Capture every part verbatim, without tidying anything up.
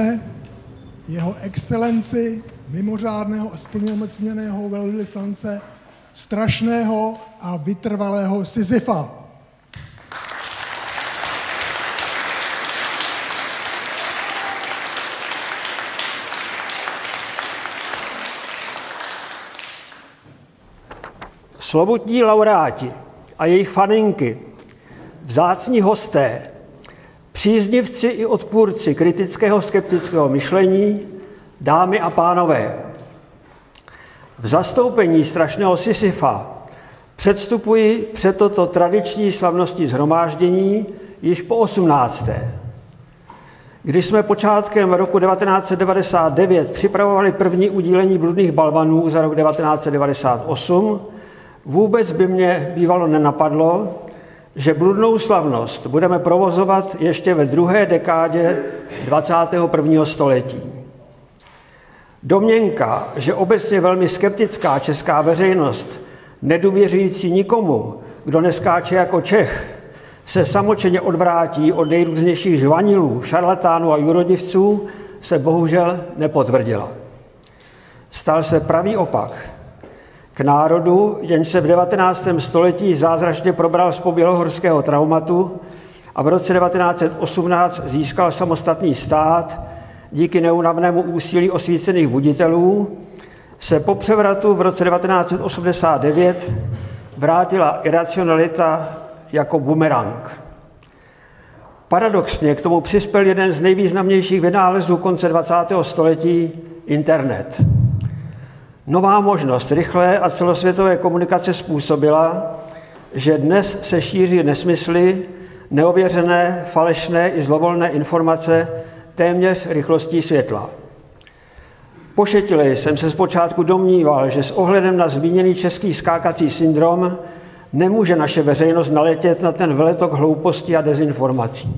Pozveme jeho excelenci, mimořádného a splnomocněného velvyslance, strašného a vytrvalého Sisyfa. Slovutní laureáti a jejich faninky, vzácní hosté, příznivci i odpůrci kritického skeptického myšlení, dámy a pánové. V zastoupení strašného Sisyfa předstupuji před toto tradiční slavnostní shromáždění již po osmnácté. Když jsme počátkem roku devatenáct set devadesát devět připravovali první udílení bludných balvanů za rok devatenáct set devadesát osm, vůbec by mě bývalo nenapadlo, že bludnou slavnost budeme provozovat ještě ve druhé dekádě dvacátého prvního století. Domněnka, že obecně velmi skeptická česká veřejnost, nedůvěřující nikomu, kdo neskáče jako Čech, se samočeně odvrátí od nejrůznějších žvanilů, šarlatánů a jurodivců, se bohužel nepotvrdila. Stal se pravý opak. K národu, jenž se v devatenáctém století zázračně probral z pobělohorského traumatu a v roce devatenáct set osmnáct získal samostatný stát díky neúnavnému úsilí osvícených buditelů, se po převratu v roce devatenáct set osmdesát devět vrátila iracionalita jako bumerang. Paradoxně k tomu přispěl jeden z nejvýznamnějších vynálezů konce dvacátého století, internet. Nová možnost rychlé a celosvětové komunikace způsobila, že dnes se šíří nesmysly, neověřené, falešné i zlovolné informace téměř rychlostí světla. Pošetilej jsem se zpočátku domníval, že s ohledem na zmíněný český skákací syndrom nemůže naše veřejnost naletět na ten veletok hlouposti a dezinformací.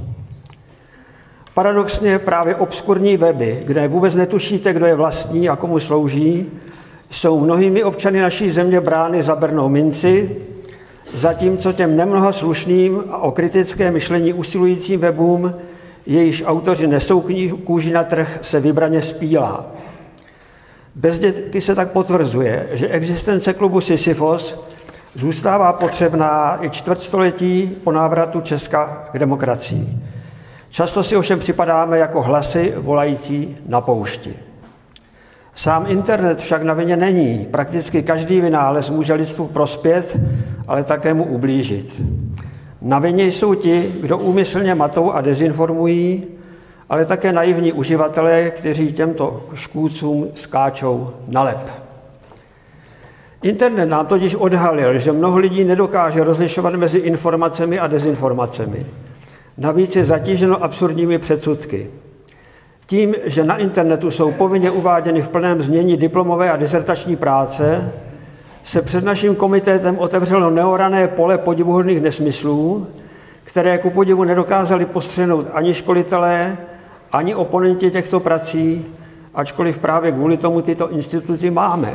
Paradoxně právě obskurní weby, kde vůbec netušíte, kdo je vlastní a komu slouží, jsou mnohými občany naší země brány za bernou minci, zatímco těm nemnoha slušným a o kritické myšlení usilujícím webům, jejichž autoři nesou kůži na trh, se vybraně spílá. Bezdětky se tak potvrzuje, že existence klubu Sisyfos zůstává potřebná i čtvrtstoletí po návratu Česka k demokracii. Často si ovšem připadáme jako hlasy volající na poušti. Sám internet však na vině není. Prakticky každý vynález může lidstvu prospět, ale také mu ublížit. Na vině jsou ti, kdo úmyslně matou a dezinformují, ale také naivní uživatelé, kteří těmto škůdcům skáčou na lep. Internet nám totiž odhalil, že mnoho lidí nedokáže rozlišovat mezi informacemi a dezinformacemi. Navíc je zatíženo absurdními předsudky. Tím, že na internetu jsou povinně uváděny v plném znění diplomové a disertační práce, se před naším komitétem otevřelo neorané pole podivuhodných nesmyslů, které ku podivu nedokázali postřehnout ani školitelé, ani oponenti těchto prací, ačkoliv právě kvůli tomu tyto instituty máme.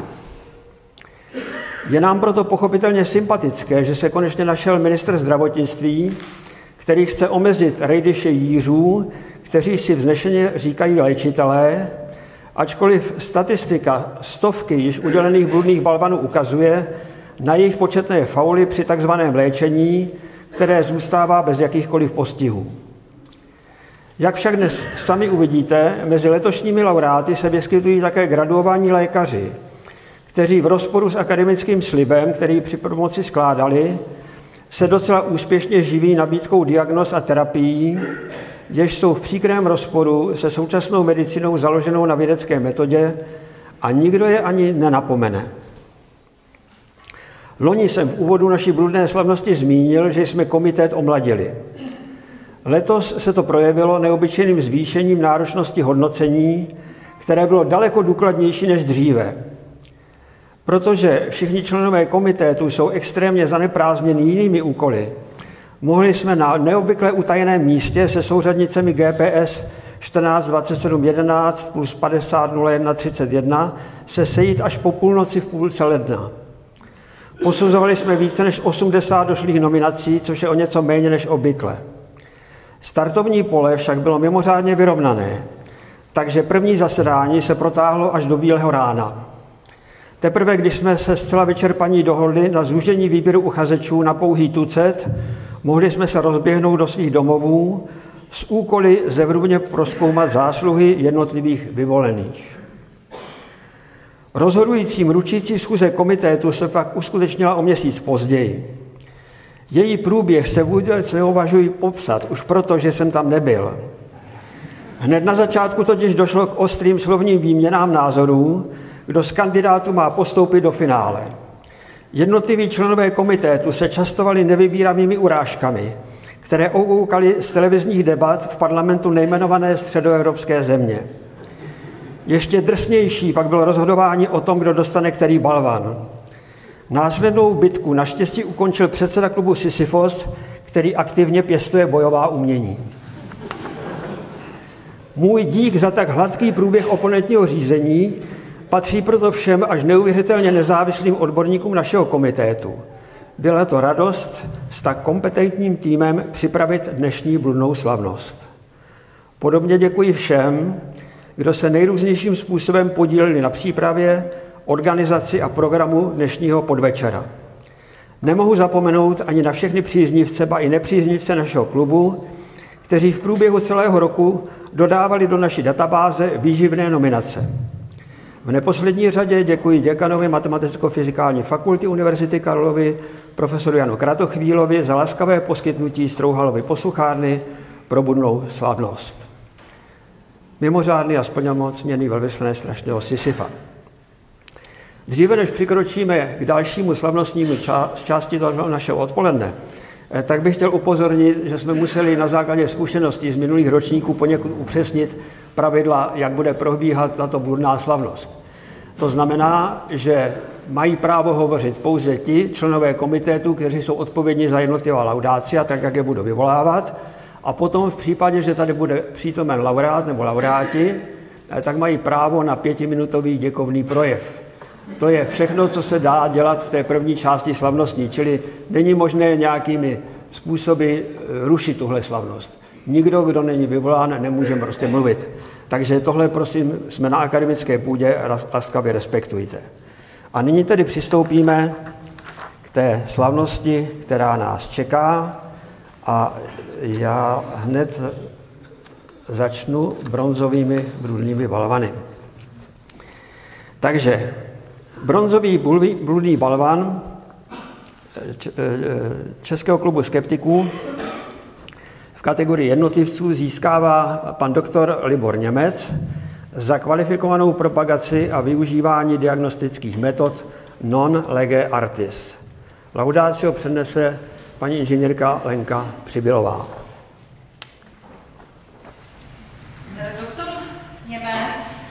Je nám proto pochopitelně sympatické, že se konečně našel ministr zdravotnictví, který chce omezit rejdiše jířů, kteří si vznešeně říkají léčitelé, ačkoliv statistika stovky již udělených bludných balvanů ukazuje na jejich početné fauly při takzvaném léčení, které zůstává bez jakýchkoliv postihů. Jak však dnes sami uvidíte, mezi letošními laureáty se vyskytují také graduovaní lékaři, kteří v rozporu s akademickým slibem, který při promoci skládali, se docela úspěšně živí nabídkou diagnóz a terapií, jež jsou v příkrém rozporu se současnou medicínou založenou na vědecké metodě a nikdo je ani nenapomene. Loni jsem v úvodu naší bludné slavnosti zmínil, že jsme komitét omladili. Letos se to projevilo neobyčejným zvýšením náročnosti hodnocení, které bylo daleko důkladnější než dříve. Protože všichni členové komitetu jsou extrémně zaneprázdněni jinými úkoly, mohli jsme na neobvykle utajeném místě se souřadnicemi G P S čtrnáct dvacet sedm jedenáct plus padesát nula jedna třicet jedna se sejít až po půlnoci v půlce ledna. Posuzovali jsme více než osmdesát došlých nominací, což je o něco méně než obvykle. Startovní pole však bylo mimořádně vyrovnané. takže první zasedání se protáhlo až do bílého rána. Teprve když jsme se zcela vyčerpaní dohodli na zúžení výběru uchazečů na pouhý tucet, mohli jsme se rozběhnout do svých domovů s úkoly zevrubně prozkoumat zásluhy jednotlivých vyvolených. Rozhodující mručící schůze komitétu se pak uskutečnila o měsíc později. Její průběh se vůbec neuvažuji popsat, už proto, že jsem tam nebyl. Hned na začátku totiž došlo k ostrým slovním výměnám názorů, kdo z kandidátů má postoupit do finále. Jednotliví členové komitétu se častovali nevybíravými urážkami, které oukoukaly z televizních debat v parlamentu nejmenované středoevropské země. Ještě drsnější pak bylo rozhodování o tom, kdo dostane který balvan. Následnou bitku naštěstí ukončil předseda klubu Sisyfos, který aktivně pěstuje bojová umění. Můj dík za tak hladký průběh oponentního řízení patří proto všem až neuvěřitelně nezávislým odborníkům našeho komitétu. Byla to radost s tak kompetentním týmem připravit dnešní bludnou slavnost. Podobně děkuji všem, kdo se nejrůznějším způsobem podíleli na přípravě, organizaci a programu dnešního podvečera. Nemohu zapomenout ani na všechny příznivce, ba i nepříznivce našeho klubu, kteří v průběhu celého roku dodávali do naší databáze výživné nominace. V neposlední řadě děkuji děkanovi Matematicko-fyzikální fakulty Univerzity Karlovy, profesoru Janu Kratochvílovi za laskavé poskytnutí Strouhalovy posluchárny pro budnou slavnost. Mimořádný a splnomocněný velvyslanec strašného Sisyfa. Dříve než přikročíme k dalšímu slavnostnímu ča- části toho našeho odpoledne, tak bych chtěl upozornit, že jsme museli na základě zkušeností z minulých ročníků poněkud upřesnit pravidla, jak bude probíhat tato bludná slavnost. To znamená, že mají právo hovořit pouze ti členové komitétu, kteří jsou odpovědní za jednotlivá laudácia, tak jak je budu vyvolávat, a potom v případě, že tady bude přítomen laureát nebo laureáti, tak mají právo na pětiminutový děkovný projev. To je všechno, co se dá dělat v té první části slavnostní, čili není možné nějakými způsoby rušit tuhle slavnost. Nikdo, kdo není vyvolán, nemůže prostě mluvit. Takže tohle, prosím, jsme na akademické půdě, laskavě respektujte. A nyní tedy přistoupíme k té slavnosti, která nás čeká, a já hned začnu bronzovými bludnými balvany. Takže bronzový bludný balvan Českého klubu skeptiků v kategorii jednotlivců získává pan doktor Libor Němec za kvalifikovanou propagaci a využívání diagnostických metod non lege artis. Laudatio přednese paní inženýrka Lenka Přibylová. Doktor Němec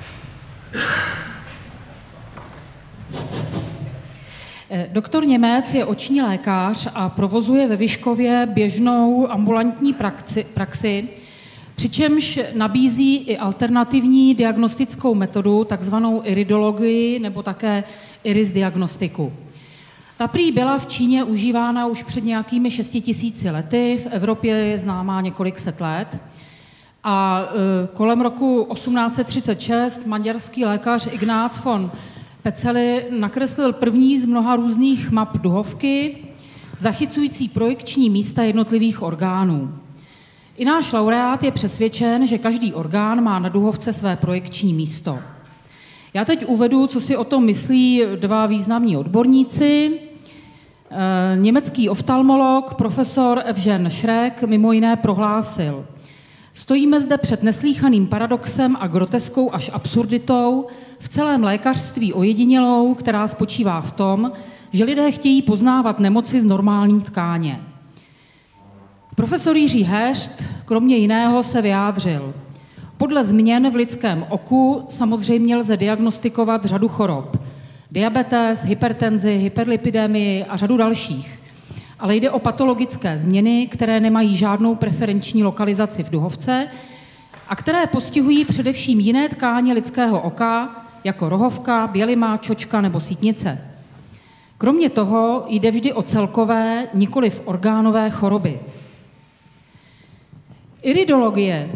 Doktor Němec je oční lékař a provozuje ve Vyškově běžnou ambulantní praxi, praxi, přičemž nabízí i alternativní diagnostickou metodu, takzvanou iridologii nebo také iris diagnostiku. Ta prý byla v Číně užívána už před nějakými šesti tisíci lety, v Evropě je známá několik set let. A e, kolem roku osmnáct set třicet šest maďarský lékař Ignác von Peceli nakreslil první z mnoha různých map duhovky, zachycující projekční místa jednotlivých orgánů. I náš laureát je přesvědčen, že každý orgán má na duhovce své projekční místo. Já teď uvedu, co si o tom myslí dva významní odborníci. E, německý oftalmolog profesor Evžen Šrek mimo jiné prohlásil: stojíme zde před neslýchaným paradoxem a groteskou až absurditou v celém lékařství ojedinělou, která spočívá v tom, že lidé chtějí poznávat nemoci z normální tkáně. Profesor Jiří Heřt kromě jiného se vyjádřil: podle změn v lidském oku samozřejmě lze diagnostikovat řadu chorob. Diabetes, hypertenzi, hyperlipidemii a řadu dalších. Ale jde o patologické změny, které nemají žádnou preferenční lokalizaci v duhovce a které postihují především jiné tkáně lidského oka, jako rohovka, bělima, čočka nebo sítnice. Kromě toho jde vždy o celkové, nikoliv orgánové choroby. Iridologie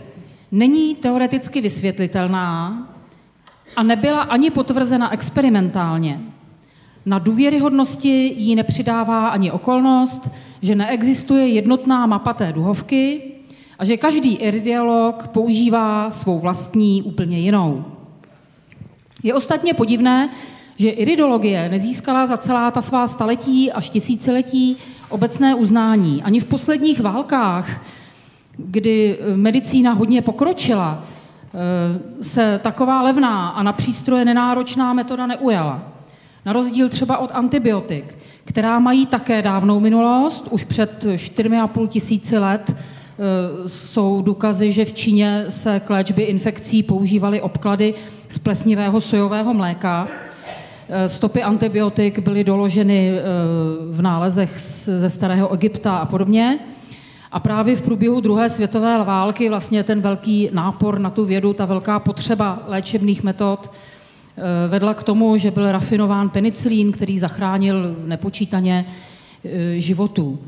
není teoreticky vysvětlitelná a nebyla ani potvrzena experimentálně. Na důvěryhodnosti jí nepřidává ani okolnost, že neexistuje jednotná mapa té duhovky a že každý iridiolog používá svou vlastní úplně jinou. Je ostatně podivné, že iridologie nezískala za celá ta svá staletí až tisíciletí obecné uznání. Ani v posledních válkách, kdy medicína hodně pokročila, se taková levná a na přístroje nenáročná metoda neujala. Na rozdíl třeba od antibiotik, která mají také dávnou minulost, už před čtyřmi a půl tisíci let jsou důkazy, že v Číně se k léčbě infekcí používaly obklady z plesnivého sojového mléka. Stopy antibiotik byly doloženy v nálezech ze starého Egypta a podobně. A právě v průběhu druhé světové války vlastně ten velký nápor na tu vědu, ta velká potřeba léčebných metod vedla k tomu, že byl rafinován penicilín, který zachránil nepočítaně životů.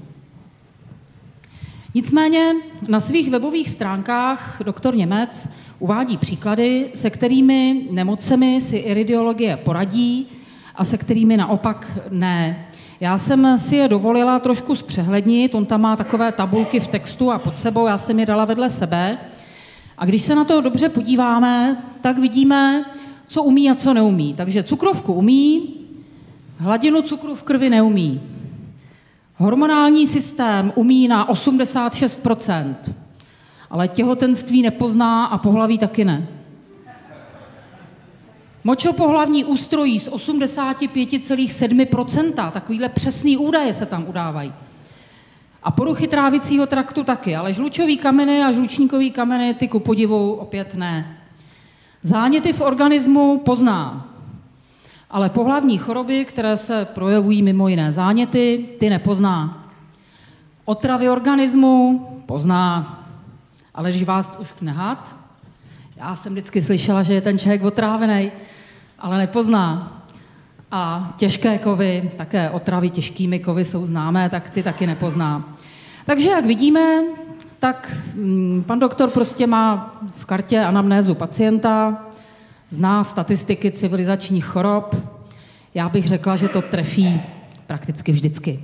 Nicméně na svých webových stránkách doktor Němec uvádí příklady, se kterými nemocemi si iridiologie poradí a se kterými naopak ne. Já jsem si je dovolila trošku zpřehlednit, on tam má takové tabulky v textu a pod sebou, já jsem je dala vedle sebe. A když se na to dobře podíváme, tak vidíme, co umí a co neumí. Takže cukrovku umí, hladinu cukru v krvi neumí. Hormonální systém umí na osmdesát šest procent, ale těhotenství nepozná a pohlaví taky ne. Močopohlavní ústrojí z osmdesát pět celá sedm procenta, takovýhle přesný údaje se tam udávají. A poruchy trávicího traktu taky, ale žlučový kameny a žlučníkový kameny ty ku podivu opět ne. Záněty v organismu pozná, ale pohlavní choroby, které se projevují mimo jiné záněty, ty nepozná. Otravy organismu pozná, ale když vás už nehad, já jsem vždycky slyšela, že je ten člověk otrávený, ale nepozná. A těžké kovy, také otravy těžkými kovy jsou známé, tak ty taky nepozná. Takže jak vidíme, tak pan doktor prostě má v kartě anamnézu pacienta, zná statistiky civilizačních chorob. Já bych řekla, že to trefí prakticky vždycky.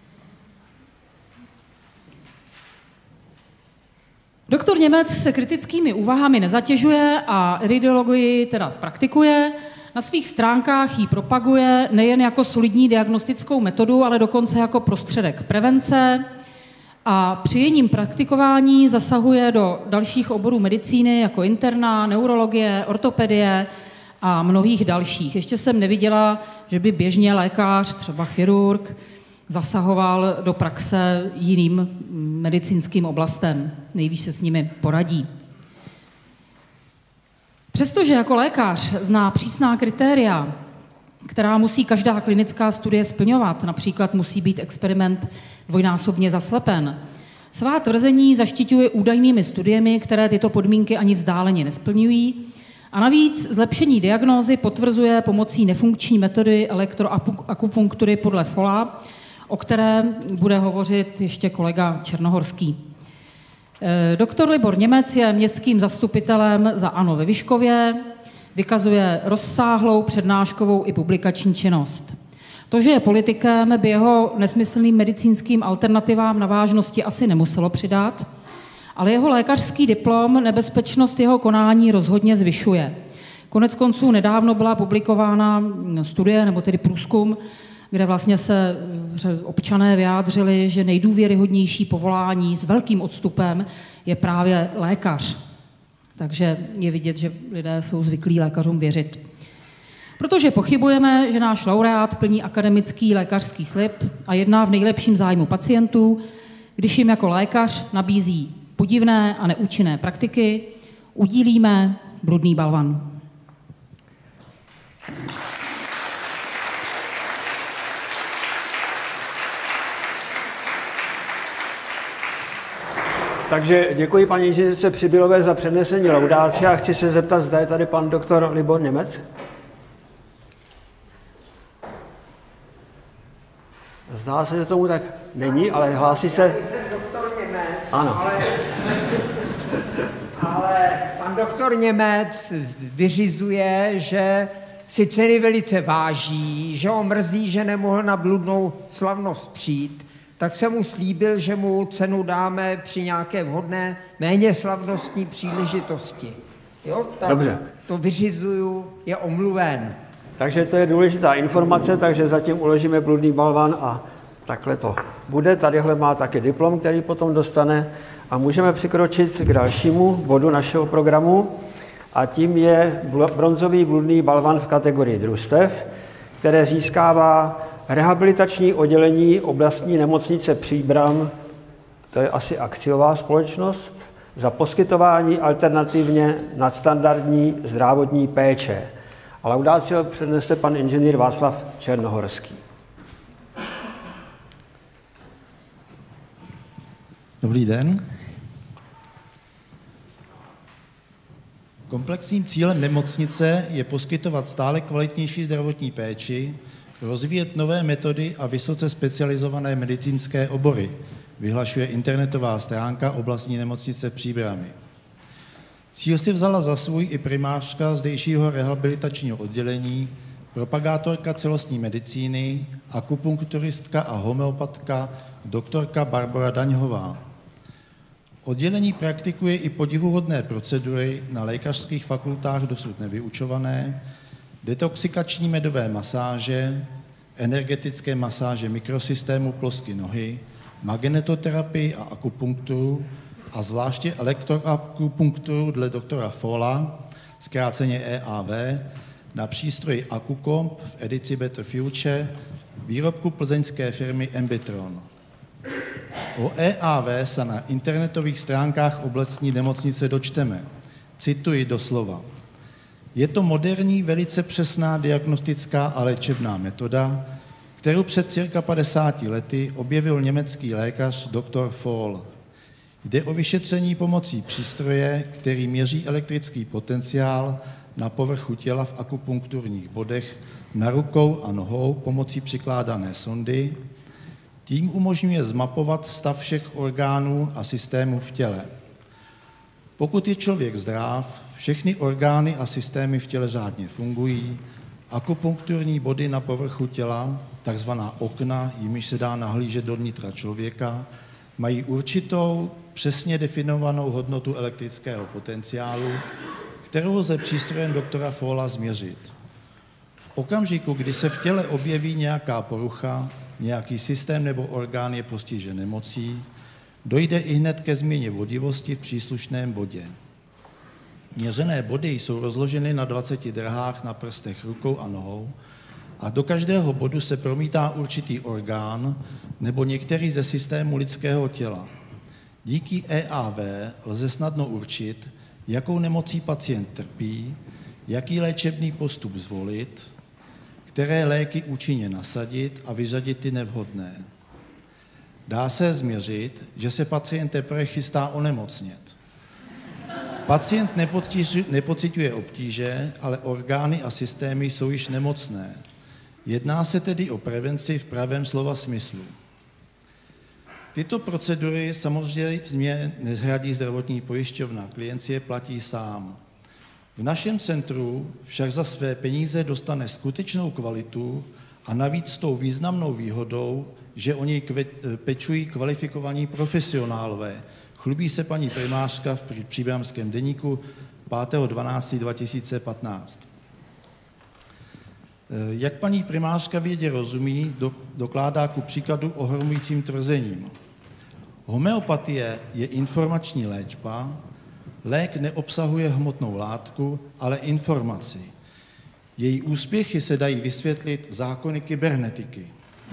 Doktor Němec se kritickými úvahami nezatěžuje a iridiologii teda praktikuje. Na svých stránkách ji propaguje nejen jako solidní diagnostickou metodu, ale dokonce jako prostředek prevence a při jejím praktikování zasahuje do dalších oborů medicíny jako interna, neurologie, ortopedie a mnohých dalších. Ještě jsem neviděla, že by běžně lékař, třeba chirurg, zasahoval do praxe jiným medicínským oblastem. Nejvíc se s nimi poradí. Přestože jako lékař zná přísná kritéria, která musí každá klinická studie splňovat, například musí být experiment dvojnásobně zaslepen, svá tvrzení zaštiťuje údajnými studiemi, které tyto podmínky ani vzdáleně nesplňují, a navíc zlepšení diagnózy potvrzuje pomocí nefunkční metody elektroakupunktury podle Folla, o které bude hovořit ještě kolega Černohorský. Doktor Libor Němec je městským zastupitelem za ANO ve Vyškově, vykazuje rozsáhlou přednáškovou i publikační činnost. To, že je politikem, by jeho nesmyslným medicínským alternativám na vážnosti asi nemuselo přidat, ale jeho lékařský diplom nebezpečnost jeho konání rozhodně zvyšuje. Konec konců nedávno byla publikována studie, nebo tedy průzkum, kde vlastně se občané vyjádřili, že nejdůvěryhodnější povolání s velkým odstupem je právě lékař. Takže je vidět, že lidé jsou zvyklí lékařům věřit. Protože pochybujeme, že náš laureát plní akademický lékařský slib a jedná v nejlepším zájmu pacientů, když jim jako lékař nabízí podivné a neúčinné praktiky, udílíme bludný balvan. Takže děkuji paní inženýrce Přibylové za přednesení laudáce a chci se zeptat, zda je tady pan doktor Libor Němec. Zdá se, že tomu tak není, ale hlásí se... Jsem doktor Němec, ano. ale, ale doktor Němec vyřizuje, že si dcery velice váží, že ho mrzí, že nemohl na bludnou slavnost přijít, tak jsem mu slíbil, že mu cenu dáme při nějaké vhodné, méně slavnostní příležitosti. Jo, tak Dobře. To vyřizuju, je omluven. Takže to je důležitá informace, takže zatím uložíme bludný balvan a takhle to bude. Tadyhle má taky diplom, který potom dostane a můžeme přikročit k dalšímu bodu našeho programu a tím je bronzový bludný balvan v kategorii družstev, které získává rehabilitační oddělení oblastní nemocnice Příbram, to je asi akciová společnost, za poskytování alternativně nadstandardní zdravotní péče. A laudácio přednese pan inženýr Václav Černohorský. Dobrý den. Komplexním cílem nemocnice je poskytovat stále kvalitnější zdravotní péči, rozvíjet nové metody a vysoce specializované medicínské obory, vyhlašuje internetová stránka oblastní nemocnice v Příbrami. Cíl si vzala za svůj i primářka zdejšího rehabilitačního oddělení, propagátorka celostní medicíny, akupunkturistka a homeopatka doktorka Barbora Daňhová. Oddělení praktikuje i podivuhodné procedury na lékařských fakultách dosud nevyučované, detoxikační medové masáže, energetické masáže mikrosystému plosky nohy, magnetoterapii a akupunkturu a zvláště elektroakupunkturu dle doktora Fola, zkráceně E A V, na přístroji AkuComp v edici Better Future, výrobku plzeňské firmy Embitron. O E A V se na internetových stránkách oblastní nemocnice dočteme. Cituji doslova. Je to moderní, velice přesná diagnostická a léčebná metoda, kterou před cirka padesáti lety objevil německý lékař doktor Fohl. Jde o vyšetření pomocí přístroje, který měří elektrický potenciál na povrchu těla v akupunkturních bodech na rukou a nohou pomocí přikládané sondy. Tím umožňuje zmapovat stav všech orgánů a systémů v těle. Pokud je člověk zdrav, všechny orgány a systémy v těle řádně fungují, akupunkturní body na povrchu těla, takzvaná okna, jimiž se dá nahlížet do vnitra člověka, mají určitou, přesně definovanou hodnotu elektrického potenciálu, kterou lze přístrojem doktora Fohla změřit. V okamžiku, kdy se v těle objeví nějaká porucha, nějaký systém nebo orgán je postižen nemocí, dojde i hned ke změně vodivosti v příslušném bodě. Měřené body jsou rozloženy na dvaceti drahách na prstech rukou a nohou a do každého bodu se promítá určitý orgán nebo některý ze systémů lidského těla. Díky E A V lze snadno určit, jakou nemocí pacient trpí, jaký léčebný postup zvolit, které léky účinně nasadit a vyřadit ty nevhodné. Dá se změřit, že se pacient teprve chystá onemocnět. Pacient nepociťuje obtíže, ale orgány a systémy jsou již nemocné. Jedná se tedy o prevenci v pravém slova smyslu. Tyto procedury samozřejmě nezhradí zdravotní pojišťovna, klient si je platí sám. V našem centru však za své peníze dostane skutečnou kvalitu a navíc s tou významnou výhodou, že o něj pečují kvalifikovaní profesionálové. Chlubí se paní primářka v Příbramském deníku pátého dvanáctého dva tisíce patnáct. Jak paní primářka vědě rozumí, dokládá ku příkladu ohromujícím tvrzením. Homeopatie je informační léčba, lék neobsahuje hmotnou látku, ale informaci. Její úspěchy se dají vysvětlit zákony kybernetiky.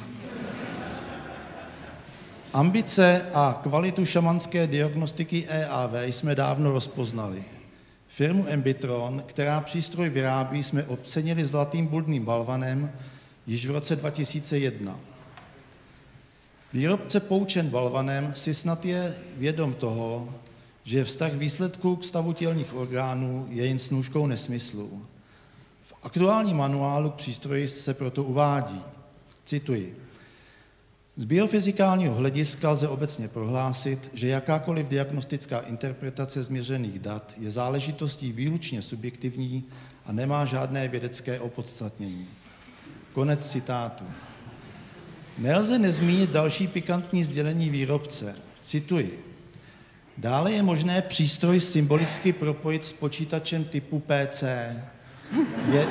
Ambice a kvalitu šamanské diagnostiky E A V jsme dávno rozpoznali. Firmu Embitron, která přístroj vyrábí, jsme ocenili zlatým bludným balvanem již v roce dva tisíce jedna. Výrobce poučen balvanem si snad je vědom toho, že vztah výsledků k stavu tělních orgánů je jen snůškou nesmyslů. V aktuálním manuálu k přístroji se proto uvádí, cituji, Z biofyzikálního hlediska lze obecně prohlásit, že jakákoliv diagnostická interpretace změřených dat je záležitostí výlučně subjektivní a nemá žádné vědecké opodstatnění. Konec citátu. Nelze nezmínit další pikantní sdělení výrobce. Cituji. Dále je možné přístroj symbolicky propojit s počítačem typu P C. Je,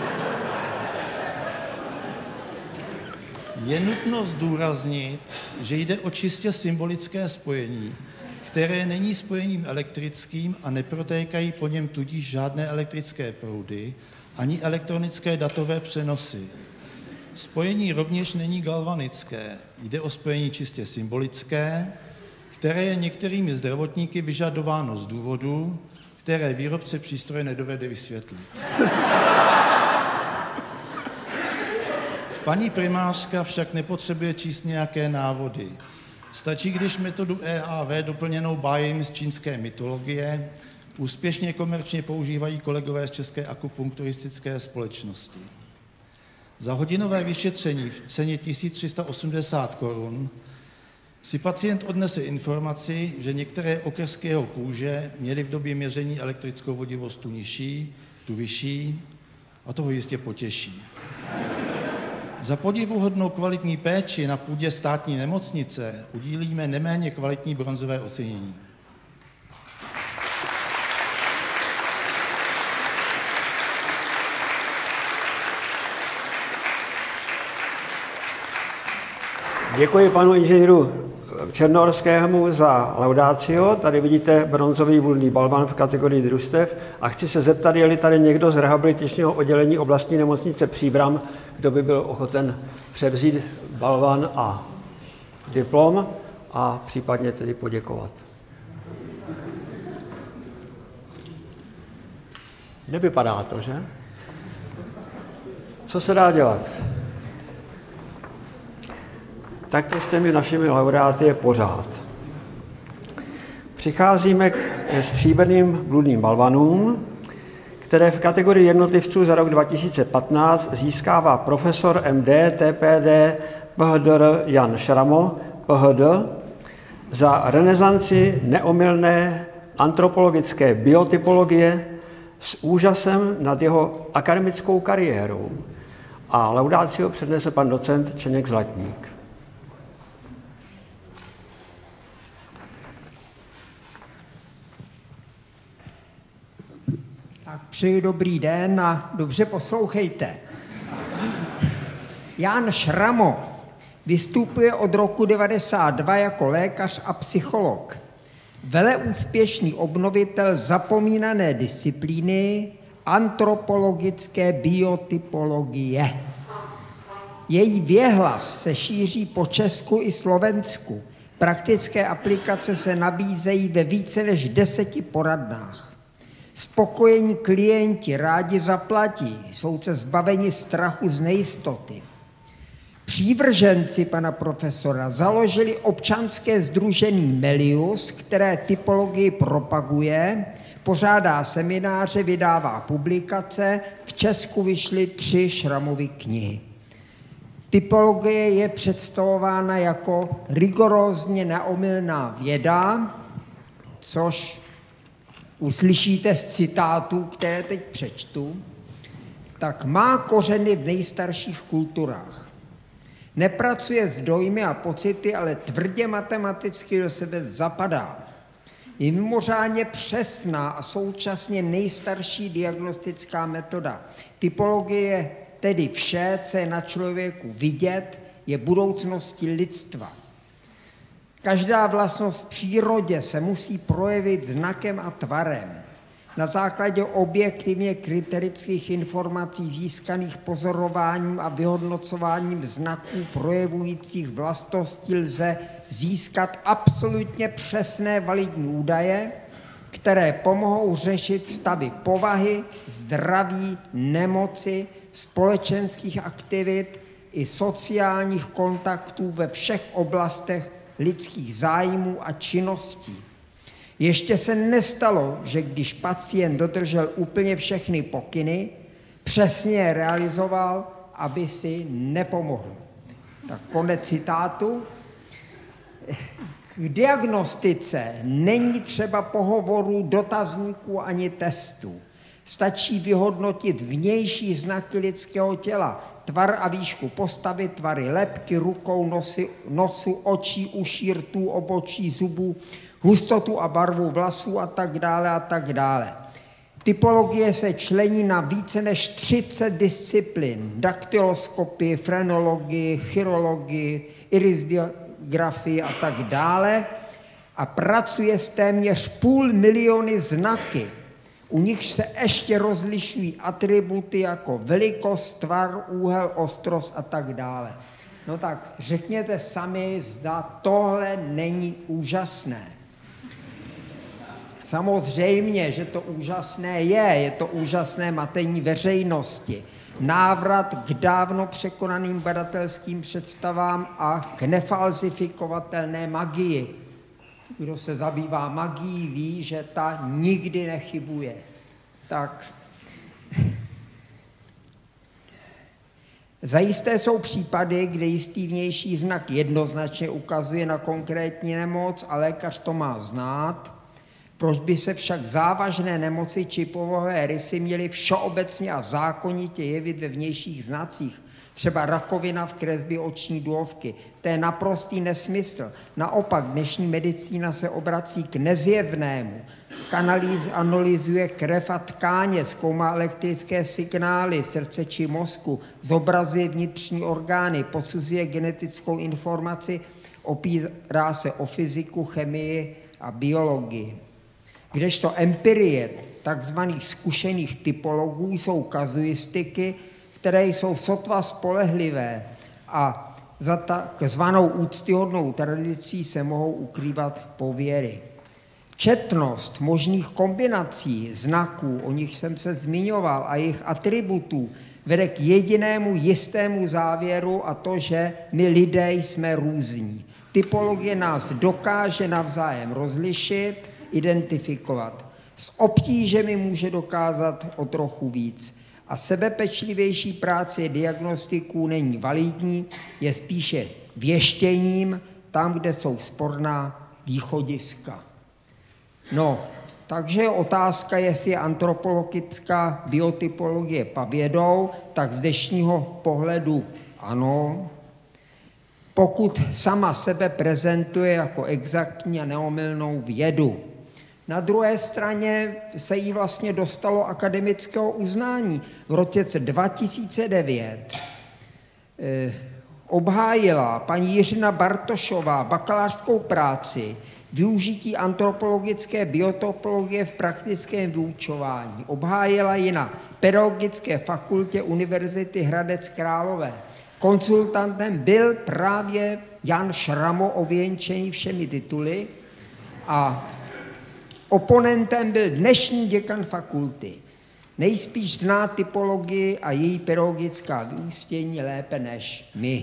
je nutno zdůraznit, že jde o čistě symbolické spojení, které není spojením elektrickým a neprotékají po něm tudíž žádné elektrické proudy ani elektronické datové přenosy. Spojení rovněž není galvanické, jde o spojení čistě symbolické, které je některými zdravotníky vyžadováno z důvodů, které výrobce přístroje nedovede vysvětlit. Paní primářka však nepotřebuje číst nějaké návody. Stačí, když metodu E A V doplněnou bájem z čínské mytologie úspěšně komerčně používají kolegové z České akupunkturistické společnosti. Za hodinové vyšetření v ceně tisíc tři sta osmdesát korun si pacient odnese informaci, že některé okrsky jeho kůže měly v době měření elektrickou vodivost tu nižší, tu vyšší a toho jistě potěší. Za podivuhodnou kvalitní péči na půdě státní nemocnice udílíme neméně kvalitní bronzové ocenění. Děkuji panu inženýru Černohorskému za laudácio. Tady vidíte bronzový bludný balvan v kategorii družstev a chci se zeptat, je-li tady někdo z rehabilitačního oddělení oblastní nemocnice Příbram, kdo by byl ochoten převzít balvan a diplom a případně tedy poděkovat. Nevypadá to, že? Co se dá dělat? Tak to s těmi našimi laureáty je pořád. Přicházíme k stříbrným bludným balvanům, které v kategorii jednotlivců za rok dva tisíce patnáct získává profesor M D T P D P H D R Jan Šramo, P H D, za renesanci neomylné antropologické biotypologie s úžasem nad jeho akademickou kariérou. A laudácio přednese pan docent Čeněk Zlatník. Tak přeji dobrý den a dobře poslouchejte. Jan Šramo vystupuje od roku devadesát dva jako lékař a psycholog. Veleúspěšný obnovitel zapomínané disciplíny antropologické biotypologie. Její věhlas se šíří po Česku i Slovensku. Praktické aplikace se nabízejí ve více než deseti poradnách. Spokojení klienti rádi zaplatí, jsou se zbaveni strachu z nejistoty. Přívrženci pana profesora založili občanské sdružení Melius, které typologii propaguje, pořádá semináře, vydává publikace, v Česku vyšly tři Šramovy knihy. Typologie je představována jako rigorózně neomylná věda, což uslyšíte z citátů, které teď přečtu, tak má kořeny v nejstarších kulturách. Nepracuje s dojmy a pocity, ale tvrdě matematicky do sebe zapadá. Je mimořádně přesná a současně nejstarší diagnostická metoda. Typologie je tedy vše, co je na člověku vidět, je budoucností lidstva. Každá vlastnost v přírodě se musí projevit znakem a tvarem. Na základě objektivně kriterických informací získaných pozorováním a vyhodnocováním znaků projevujících vlastnosti lze získat absolutně přesné validní údaje, které pomohou řešit stavy povahy, zdraví, nemoci, společenských aktivit i sociálních kontaktů ve všech oblastech lidských zájmů a činností. Ještě se nestalo, že když pacient dodržel úplně všechny pokyny, přesně je realizoval, aby si nepomohl. Tak konec citátu. K diagnostice není třeba pohovorů, dotazníků ani testů. Stačí vyhodnotit vnější znaky lidského těla, tvar a výšku postavy, tvary lebky, rukou, nosy, nosu, očí, uší, rtů, obočí, zubů, hustotu a barvu vlasů a tak dále a tak dále. Typologie se člení na více než třicet disciplín, daktyloskopii, frenologii, chirologii, irisdiografii a tak dále a pracuje s téměř půl miliony znaky. U nich se ještě rozlišují atributy jako velikost, tvar, úhel, ostrost a tak dále. No tak řekněte sami, zda tohle není úžasné. Samozřejmě, že to úžasné je, je to úžasné matení veřejnosti. Návrat k dávno překonaným badatelským představám a k nefalzifikovatelné magii. Kdo se zabývá magií, ví, že ta nikdy nechybuje. Tak. Zajisté jsou případy, kde jistý vnější znak jednoznačně ukazuje na konkrétní nemoc a lékař to má znát. Proč by se však závažné nemoci či povahové rysy měly všeobecně a zákonitě jevit ve vnějších znacích? Třeba rakovina v kresbě oční důlky. To je naprostý nesmysl. Naopak dnešní medicína se obrací k nezjevnému. Kanalýz, analyzuje krev a tkáně, zkoumá elektrické signály srdce či mozku, zobrazuje vnitřní orgány, posuzuje genetickou informaci, opírá se o fyziku, chemii a biologii. Kdežto empirie takzvaných zkušených typologů jsou kazuistiky, které jsou sotva spolehlivé a za takzvanou úctyhodnou tradicí se mohou ukrývat pověry. Četnost možných kombinací znaků, o nich jsem se zmiňoval, a jejich atributů vede k jedinému jistému závěru, a to, že my lidé jsme různí. Typologie nás dokáže navzájem rozlišit, identifikovat. S obtížemi může dokázat o trochu víc. A sebepečlivější práce diagnostiků není validní, je spíše věštěním tam, kde jsou sporná východiska. No, takže otázka, jestli je antropologická biotypologie pavědou, tak z dnešního pohledu ano. Pokud sama sebe prezentuje jako exaktní a neomylnou vědu. Na druhé straně se jí vlastně dostalo akademického uznání. V roce dva tisíce devět eh, obhájila paní Jiřina Bartošová bakalářskou práci Využití antropologické biotopologie v praktickém vyučování. Obhájila ji na Pedagogické fakultě Univerzity Hradec Králové. Konzultantem byl právě Jan Šramo, ověnčený všemi tituly, a oponentem byl dnešní děkan fakulty. Nejspíš zná typologii a její pedagogická vyústění lépe než my.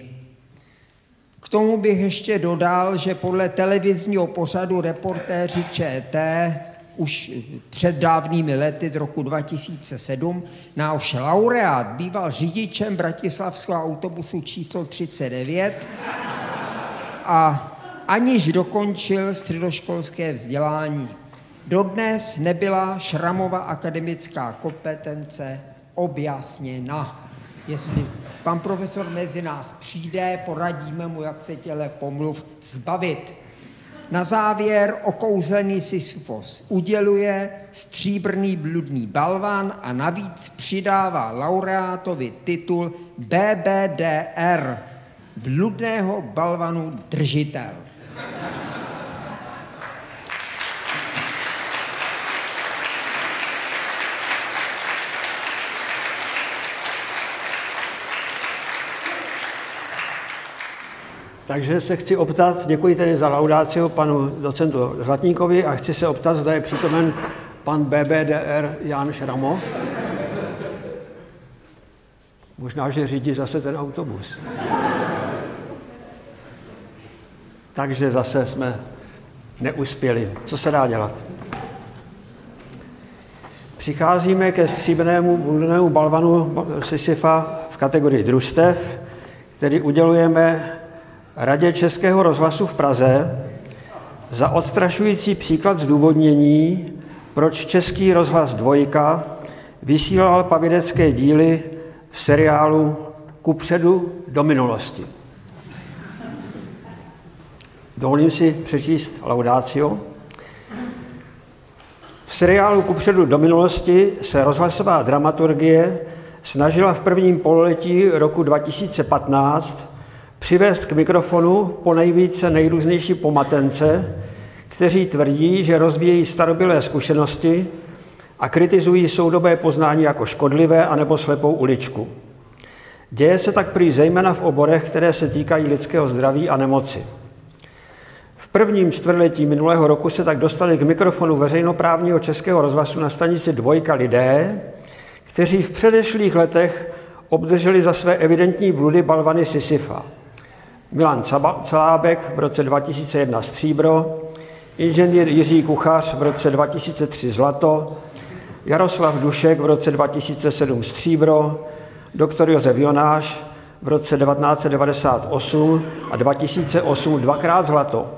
K tomu bych ještě dodal, že podle televizního pořadu Reportéři ČT už před dávnými lety z roku dva tisíce sedm náš laureát býval řidičem bratislavského autobusu číslo třicet devět a aniž dokončil středoškolské vzdělání. Dodnes nebyla Šramova akademická kompetence objasněna. Jestli pan profesor mezi nás přijde, poradíme mu, jak se těle pomluv zbavit. Na závěr okouzelný Sisyfos uděluje stříbrný bludný balvan a navíc přidává laureátovi titul B B D R, bludného balvanu držitel. Takže se chci optat, děkuji tedy za laudáciu panu docentu Zlatníkovi a chci se optat, zda je přítomen pan B B D R Jan Šramo. Možná, že řídí zase ten autobus. Takže zase jsme neuspěli. Co se dá dělat? Přicházíme ke stříbrnému bludnému balvanu Sisyfa v kategorii družstev, který udělujeme Radě Českého rozhlasu v Praze za odstrašující příklad zdůvodnění, proč Český rozhlas dvojka vysílal pavědecké díly v seriálu Kupředu do minulosti. Dovolím si přečíst laudácio. V seriálu Kupředu do minulosti se rozhlasová dramaturgie snažila v prvním pololetí roku dva tisíce patnáct přivést k mikrofonu po nejvíce nejrůznější pomatence, kteří tvrdí, že rozvíjejí starobylé zkušenosti a kritizují soudobé poznání jako škodlivé anebo slepou uličku. Děje se tak prý zejména v oborech, které se týkají lidského zdraví a nemoci. V prvním čtvrtletí minulého roku se tak dostali k mikrofonu veřejnoprávního Českého rozhlasu na stanici Dvojka lidé, kteří v předešlých letech obdrželi za své evidentní bludy balvany Sisyfa. Milan Calábek v roce dva tisíce jedna stříbro, inženýr Jiří Kuchař v roce dva tisíce tři zlato, Jaroslav Dušek v roce dva tisíce sedm stříbro, doktor Josef Jonáš v roce devatenáct set devadesát osm a dva tisíce osm dvakrát zlato.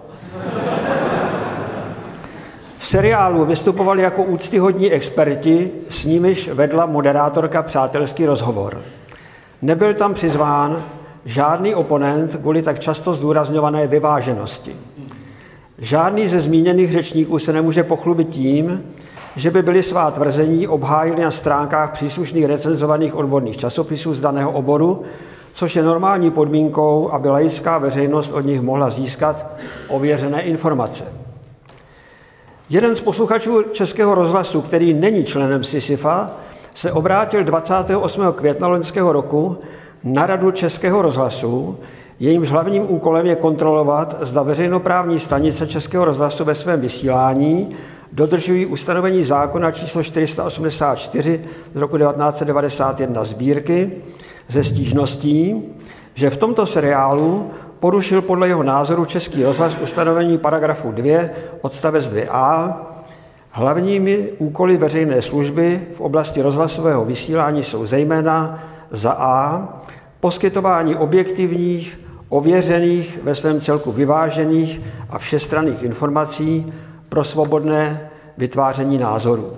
V seriálu vystupovali jako úctyhodní experti, s nimiž vedla moderátorka přátelský rozhovor. Nebyl tam přizván žádný oponent kvůli tak často zdůrazňované vyváženosti. Žádný ze zmíněných řečníků se nemůže pochlubit tím, že by byli svá tvrzení obhájili na stránkách příslušných recenzovaných odborných časopisů z daného oboru, což je normální podmínkou, aby laická veřejnost od nich mohla získat ověřené informace. Jeden z posluchačů Českého rozhlasu, který není členem Sisyfa, se obrátil dvacátého osmého května loňského roku na Radu Českého rozhlasu, jejímž hlavním úkolem je kontrolovat, zda veřejnoprávní stanice Českého rozhlasu ve svém vysílání dodržují ustanovení zákona číslo čtyři sta osmdesát čtyři z roku devatenáct set devadesát jedna sbírky ze stížností, že v tomto seriálu porušil podle jeho názoru Český rozhlas ustanovení paragrafu dva odstavec dva a. Hlavními úkoly veřejné služby v oblasti rozhlasového vysílání jsou zejména za a. poskytování objektivních, ověřených, ve svém celku vyvážených a všestranných informací pro svobodné vytváření názorů.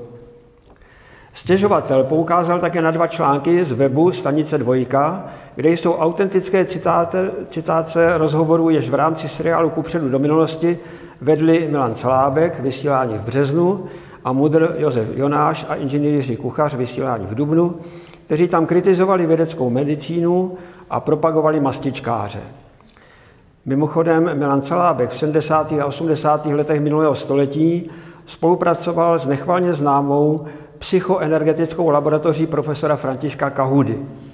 Stěžovatel poukázal také na dva články z webu Stanice Dvojka, kde jsou autentické citáte, citáce rozhovorů, jež v rámci seriálu Kupředu do minulosti vedli Milan Calábek, vysílání v březnu, a mudr Josef Jonáš a inženýr Jiří Kuchař, vysílání v dubnu, kteří tam kritizovali vědeckou medicínu a propagovali mastičkáře. Mimochodem Milan Calábek v sedmdesátých a osmdesátých letech minulého století spolupracoval s nechvalně známou psychoenergetickou laboratoří profesora Františka Kahudy.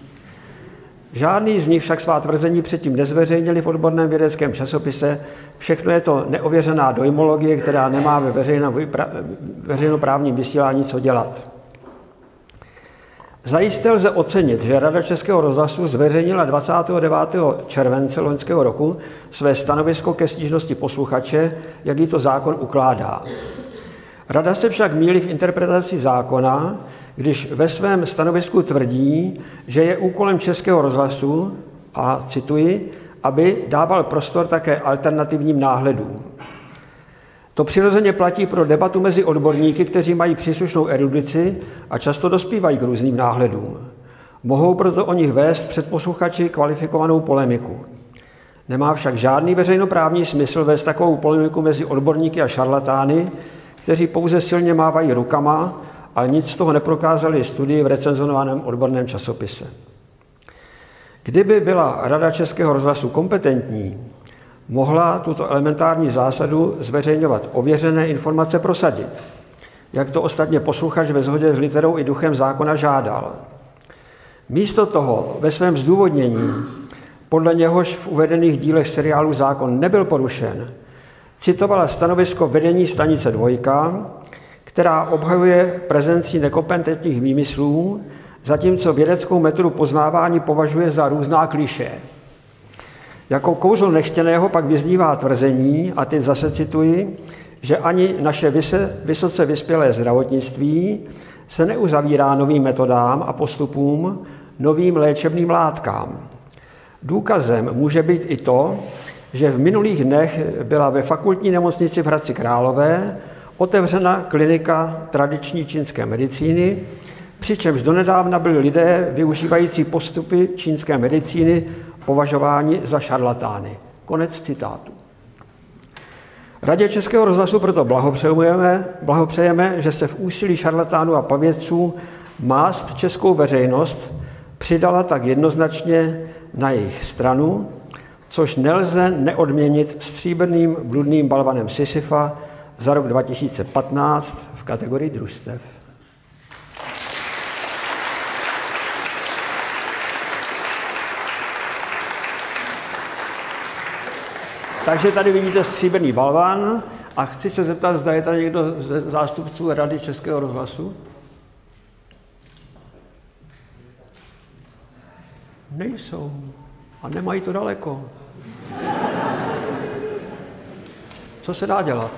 Žádný z nich však svá tvrzení předtím nezveřejnili v odborném vědeckém časopise. Všechno je to neověřená dojmologie, která nemá ve veřejnoprávním vysílání co dělat. Zajisté lze ocenit, že Rada Českého rozhlasu zveřejnila dvacátého devátého července loňského roku své stanovisko ke stížnosti posluchače, jak jí to zákon ukládá. Rada se však mýlí v interpretaci zákona, když ve svém stanovisku tvrdí, že je úkolem Českého rozhlasu, a cituji, aby dával prostor také alternativním náhledům. To přirozeně platí pro debatu mezi odborníky, kteří mají příslušnou erudici a často dospívají k různým náhledům. Mohou proto o nich vést před posluchači kvalifikovanou polemiku. Nemá však žádný veřejnoprávní smysl vést takovou polemiku mezi odborníky a šarlatány, kteří pouze silně mávají rukama, ale nic z toho neprokázali studii v recenzovaném odborném časopise. Kdyby byla Rada Českého rozhlasu kompetentní, mohla tuto elementární zásadu zveřejňovat ověřené informace prosadit, jak to ostatně posluchač ve shodě s literou i duchem zákona žádal. Místo toho ve svém zdůvodnění, podle něhož v uvedených dílech seriálu zákon nebyl porušen, citovala stanovisko vedení Stanice Dvojka, která obhajuje prezenci nekompetentních výmyslů, zatímco vědeckou metodu poznávání považuje za různá klišé. Jako kouzlo nechtěného pak vyznívá tvrzení, a teď zase cituji, že ani naše vysoce vyspělé zdravotnictví se neuzavírá novým metodám a postupům, novým léčebným látkám. Důkazem může být i to, že v minulých dnech byla ve fakultní nemocnici v Hradci Králové otevřena klinika tradiční čínské medicíny, přičemž donedávna byli lidé využívající postupy čínské medicíny považováni za šarlatány. Konec citátu. Radě Českého rozhlasu proto blahopřejeme, blahopřejeme, že se v úsilí šarlatánů a pavědců mást českou veřejnost přidala tak jednoznačně na jejich stranu, což nelze neodměnit stříbrným bludným balvanem Sisyfa za rok dva tisíce patnáct v kategorii družstev. Takže tady vidíte stříbrný balvan a chci se zeptat, zda je tady někdo ze zástupců Rady Českého rozhlasu? Nejsou a nemají to daleko. Co se dá dělat?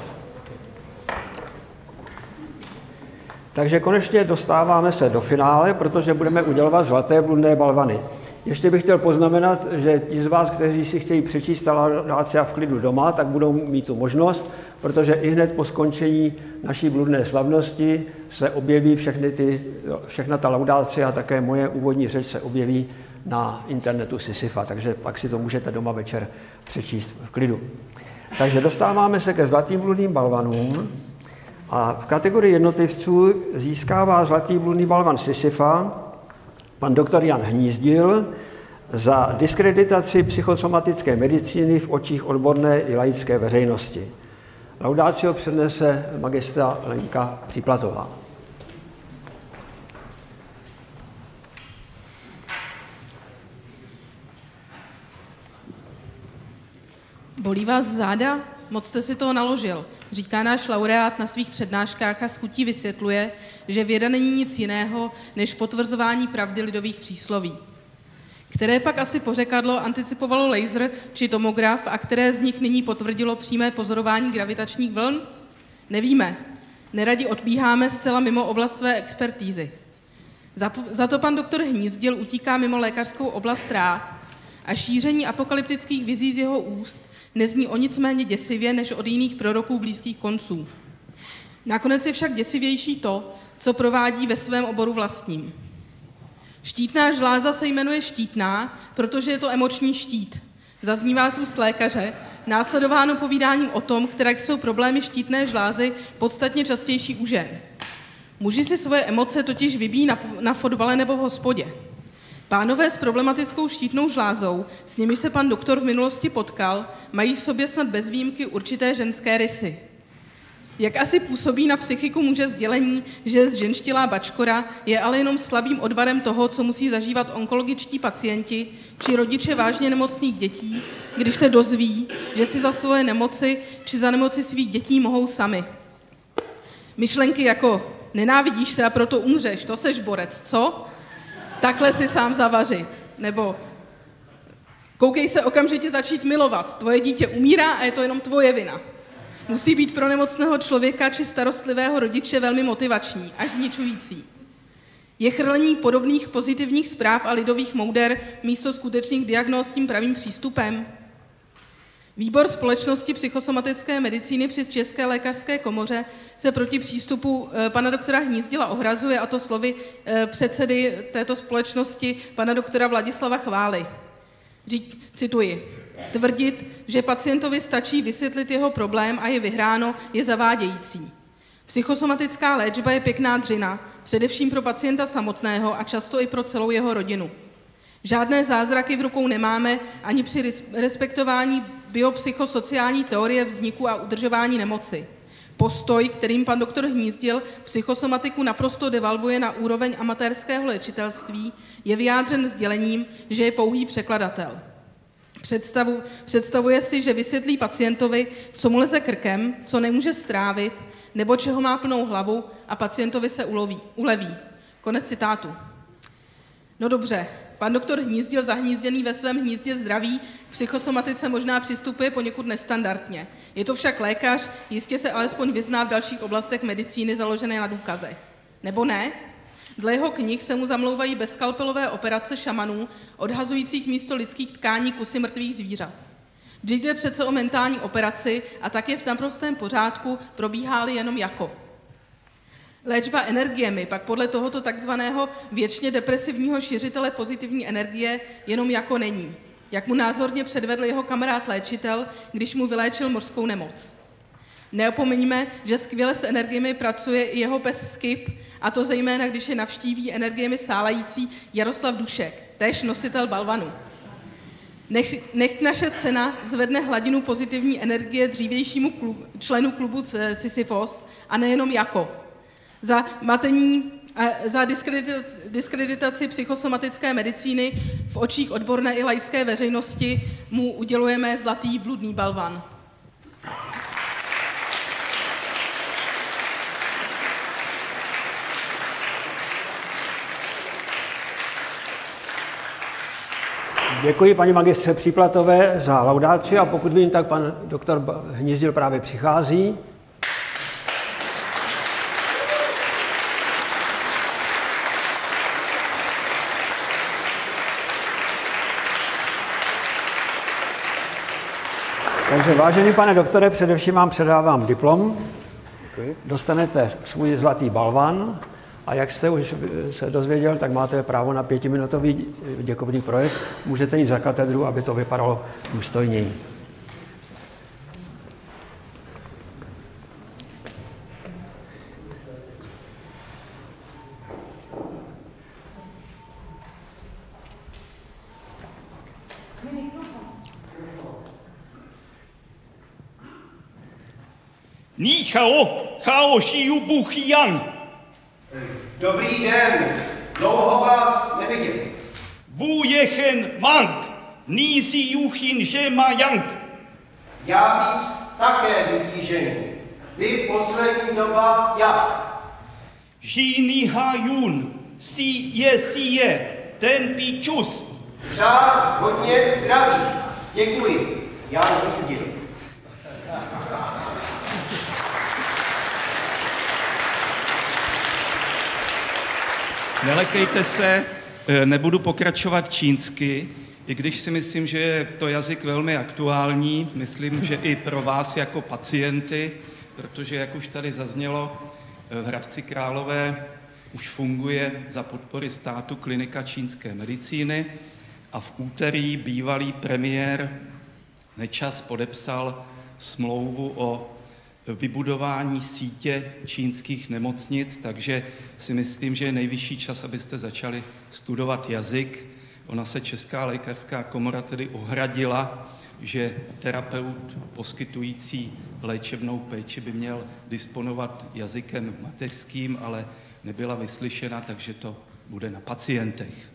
Takže konečně dostáváme se do finále, protože budeme udělovat zlaté bludné balvany. Ještě bych chtěl poznamenat, že ti z vás, kteří si chtějí přečíst laudácia v klidu doma, tak budou mít tu možnost, protože i hned po skončení naší bludné slavnosti se objeví všechny ty, všechna ta laudácia a také moje úvodní řeč se objeví na internetu Sisyfa, takže pak si to můžete doma večer přečíst v klidu. Takže dostáváme se ke zlatým bludným balvanům a v kategorii jednotlivců získává zlatý bludný balvan Sisyfa pan doktor Jan Hnízdil za diskreditaci psychosomatické medicíny v očích odborné i laické veřejnosti. Laudácio přednese magistra Lenka Příplatová. Bolí vás záda? Moc jste si toho naložil, říká náš laureát na svých přednáškách a s chutí vysvětluje, že věda není nic jiného, než potvrzování pravdy lidových přísloví. Které pak asi pořekadlo anticipovalo laser či tomograf a které z nich nyní potvrdilo přímé pozorování gravitačních vln? Nevíme. Neradi odbíháme zcela mimo oblast své expertízy. Za to pan doktor Hnízdil utíká mimo lékařskou oblast rád a šíření apokalyptických vizí z jeho úst nezní o nic méně děsivě než od jiných proroků blízkých konců. Nakonec je však děsivější to, co provádí ve svém oboru vlastním. Štítná žláza se jmenuje štítná, protože je to emoční štít. Zaznívá z úst lékaře, následováno povídáním o tom, které jsou problémy štítné žlázy podstatně častější u žen. Muži si svoje emoce totiž vybíjí na, na fotbale nebo v hospodě. Pánové s problematickou štítnou žlázou, s nimi se pan doktor v minulosti potkal, mají v sobě snad bez výjimky určité ženské rysy. Jak asi působí na psychiku muže sdělení, že zženštilá bačkora je ale jenom slabým odvarem toho, co musí zažívat onkologičtí pacienti či rodiče vážně nemocných dětí, když se dozví, že si za svoje nemoci či za nemoci svých dětí mohou sami. Myšlenky jako nenávidíš se a proto umřeš, to seš borec, co? Takhle si sám zavařit. Nebo koukej se okamžitě začít milovat, tvoje dítě umírá a je to jenom tvoje vina. Musí být pro nemocného člověka či starostlivého rodiče velmi motivační, až zničující. Je chrlení podobných pozitivních zpráv a lidových mouder místo skutečných diagnóz tím pravým přístupem? Výbor Společnosti psychosomatické medicíny při České lékařské komoře se proti přístupu pana doktora Hnízdila ohrazuje, a to slovy předsedy této společnosti, pana doktora Vladislava Chvály. Řík, cituji, tvrdit, že pacientovi stačí vysvětlit jeho problém a je vyhráno, je zavádějící. Psychosomatická léčba je pěkná dřina, především pro pacienta samotného a často i pro celou jeho rodinu. Žádné zázraky v rukou nemáme ani při respektování biopsychosociální teorie vzniku a udržování nemoci. Postoj, kterým pan doktor Hnízdil psychosomatiku naprosto devalvuje na úroveň amatérského léčitelství, je vyjádřen sdělením, že je pouhý překladatel. Představu, představuje si, že vysvětlí pacientovi, co mu leze krkem, co nemůže strávit, nebo čeho má plnou hlavu a pacientovi se uloví, uleví. Konec citátu. No dobře, pan doktor Hnízdil zahnízděný ve svém hnízdě zdraví k psychosomatice možná přistupuje poněkud nestandardně. Je to však lékař, jistě se alespoň vyzná v dalších oblastech medicíny založené na důkazech. Nebo ne? Dle jeho knih se mu zamlouvají bezskalpelové operace šamanů, odhazujících místo lidských tkání kusy mrtvých zvířat. Vždyť jde přece o mentální operaci a tak je v naprostém pořádku, probíhá-li jenom jako. Léčba energiemi pak podle tohoto takzvaného věčně depresivního šiřitele pozitivní energie jenom jako není, jak mu názorně předvedl jeho kamarád léčitel, když mu vyléčil mořskou nemoc. Neopomeňme, že skvěle s energiemi pracuje i jeho pes Skip, a to zejména, když je navštíví energiemi sálající Jaroslav Dušek, též nositel balvanu. Nech, nech naše cena zvedne hladinu pozitivní energie dřívějšímu klub, členu klubu Sisyfos a nejenom jako. Za matení a za diskreditaci, diskreditaci psychosomatické medicíny v očích odborné i laické veřejnosti mu udělujeme zlatý bludný balvan. Děkuji paní magistře Příplatové za laudáci a pokud vím, tak pan doktor Hnízdil právě přichází. Takže vážený pane doktore, především vám předávám diplom. Děkuji. Dostanete svůj zlatý balvan a jak jste už se dozvěděl, tak máte právo na pětiminutový děkovný projev. Můžete jít za katedru, aby to vypadalo důstojněji. Ní chao, chao šiu buchian. Dobrý den, dlouho vás neviděl. Vů jechen mang, ní si juchin že ma yang. Já víc také vytížený. Vy poslední doba jak? Žíný hajun, si je si je, ten pičus. Přát hodně zdraví. Děkuji. Já Hnízdil. Nelekejte se, nebudu pokračovat čínsky, i když si myslím, že je to jazyk velmi aktuální. Myslím, že i pro vás jako pacienty, protože, jak už tady zaznělo, v Hradci Králové už funguje za podpory státu klinika čínské medicíny a v úterý bývalý premiér Nečas podepsal smlouvu o vybudování sítě čínských nemocnic, takže si myslím, že je nejvyšší čas, abyste začali studovat jazyk. Ona se Česká lékařská komora tedy ohradila, že terapeut poskytující léčebnou péči by měl disponovat jazykem mateřským, ale nebyla vyslyšena, takže to bude na pacientech.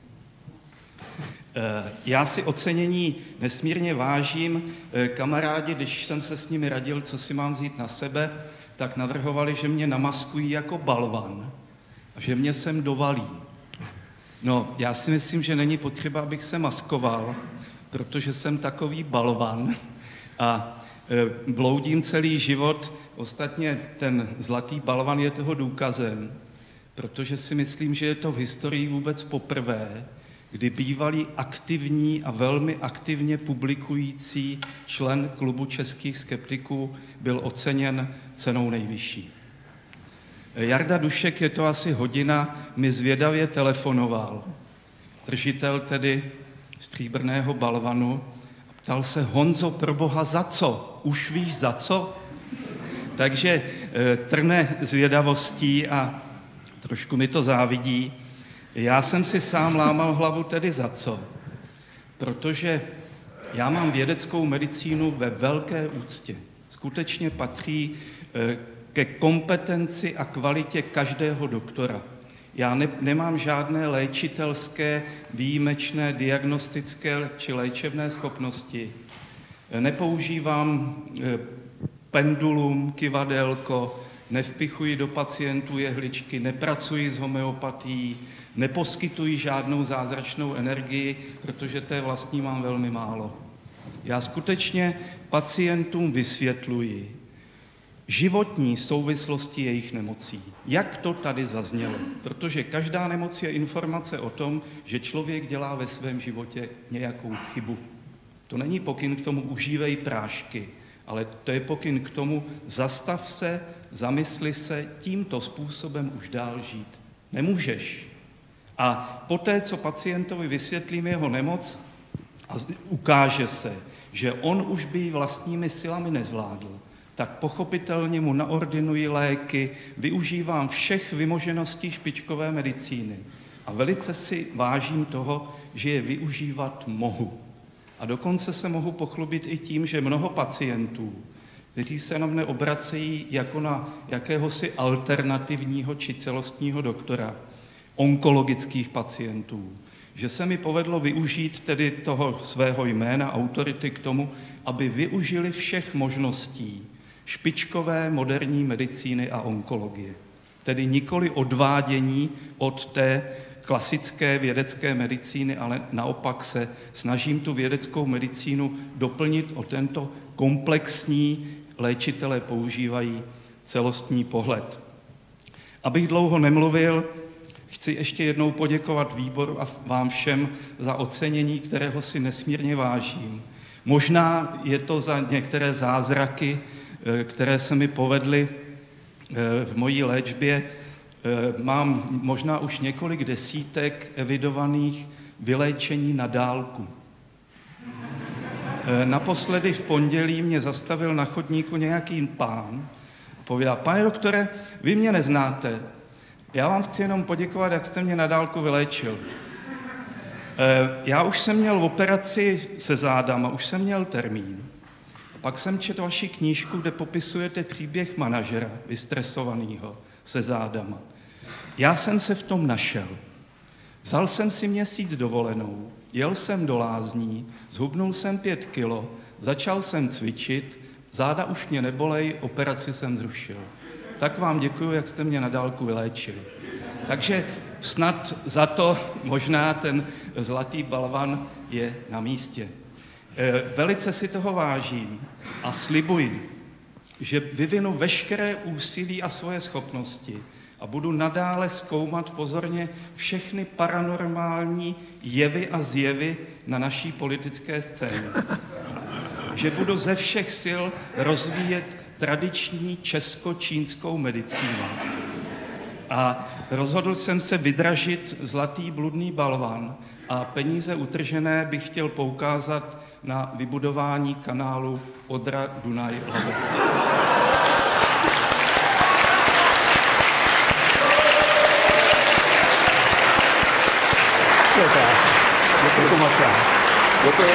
Já si ocenění nesmírně vážím. Kamarádi, když jsem se s nimi radil, co si mám vzít na sebe, tak navrhovali, že mě namaskují jako balvan a že mě sem dovalí. No, já si myslím, že není potřeba, abych se maskoval, protože jsem takový balvan a bloudím celý život. Ostatně ten zlatý balvan je toho důkazem, protože si myslím, že je to v historii vůbec poprvé, kdy bývalý aktivní a velmi aktivně publikující člen klubu českých skeptiků byl oceněn cenou nejvyšší. Jarda Dušek, je to asi hodina, mi zvědavě telefonoval, držitel tedy stříbrného balvanu, a ptal se: Honzo, proboha, za co? Už víš za co? Takže trne zvědavostí a trošku mi to závidí. Já jsem si sám lámal hlavu tedy za co, protože já mám vědeckou medicínu ve velké úctě. Skutečně patří ke kompetenci a kvalitě každého doktora. Já ne, nemám žádné léčitelské, výjimečné, diagnostické či léčebné schopnosti. Nepoužívám pendulum, kyvadelko, nevpichuji do pacientů jehličky, nepracuji s homeopatií, neposkytuji žádnou zázračnou energii, protože té vlastní mám velmi málo. Já skutečně pacientům vysvětluji životní souvislosti jejich nemocí. Jak to tady zaznělo? Protože každá nemoc je informace o tom, že člověk dělá ve svém životě nějakou chybu. To není pokyn k tomu užívej prášky, ale to je pokyn k tomu zastav se, zamysli se, tímto způsobem už dál žít nemůžeš. A poté, co pacientovi vysvětlím jeho nemoc a ukáže se, že on už by ji vlastními silami nezvládl, tak pochopitelně mu naordinuji léky, využívám všech vymožeností špičkové medicíny a velice si vážím toho, že je využívat mohu. A dokonce se mohu pochlubit i tím, že mnoho pacientů, kteří se na mne obracejí jako na jakéhosi alternativního či celostního doktora, onkologických pacientů, že se mi povedlo využít tedy toho svého jména, autority k tomu, aby využili všech možností špičkové moderní medicíny a onkologie. Tedy nikoli odvádění od té klasické vědecké medicíny, ale naopak se snažím tu vědeckou medicínu doplnit o tento komplexní, léčitelé používají celostní pohled. Abych dlouho nemluvil, chci ještě jednou poděkovat výboru a vám všem za ocenění, kterého si nesmírně vážím. Možná je to za některé zázraky, které se mi povedly v mojí léčbě. Mám možná už několik desítek evidovaných vyléčení na dálku. Naposledy v pondělí mě zastavil na chodníku nějaký pán. Povídá, pane doktore, vy mě neznáte, já vám chci jenom poděkovat, jak jste mě na dálku vyléčil. Já už jsem měl operaci se zádama, už jsem měl termín. Pak jsem četl vaši knížku, kde popisujete příběh manažera, vystresovaného se zádama. Já jsem se v tom našel. Vzal jsem si měsíc dovolenou, jel jsem do lázní, zhubnul jsem pět kilo, začal jsem cvičit, záda už mě nebolej, operaci jsem zrušil. Tak vám děkuju, jak jste mě na dálku vyléčili. Takže snad za to možná ten zlatý balvan je na místě. Velice si toho vážím a slibuji, že vyvinu veškeré úsilí a svoje schopnosti a budu nadále zkoumat pozorně všechny paranormální jevy a zjevy na naší politické scéně. Že budu ze všech sil rozvíjet tradiční česko-čínskou medicínu. A rozhodl jsem se vydražit zlatý bludný balvan a peníze utržené bych chtěl poukázat na vybudování kanálu Odra-Dunaj-Labe. Děkuji moc. Děkuji.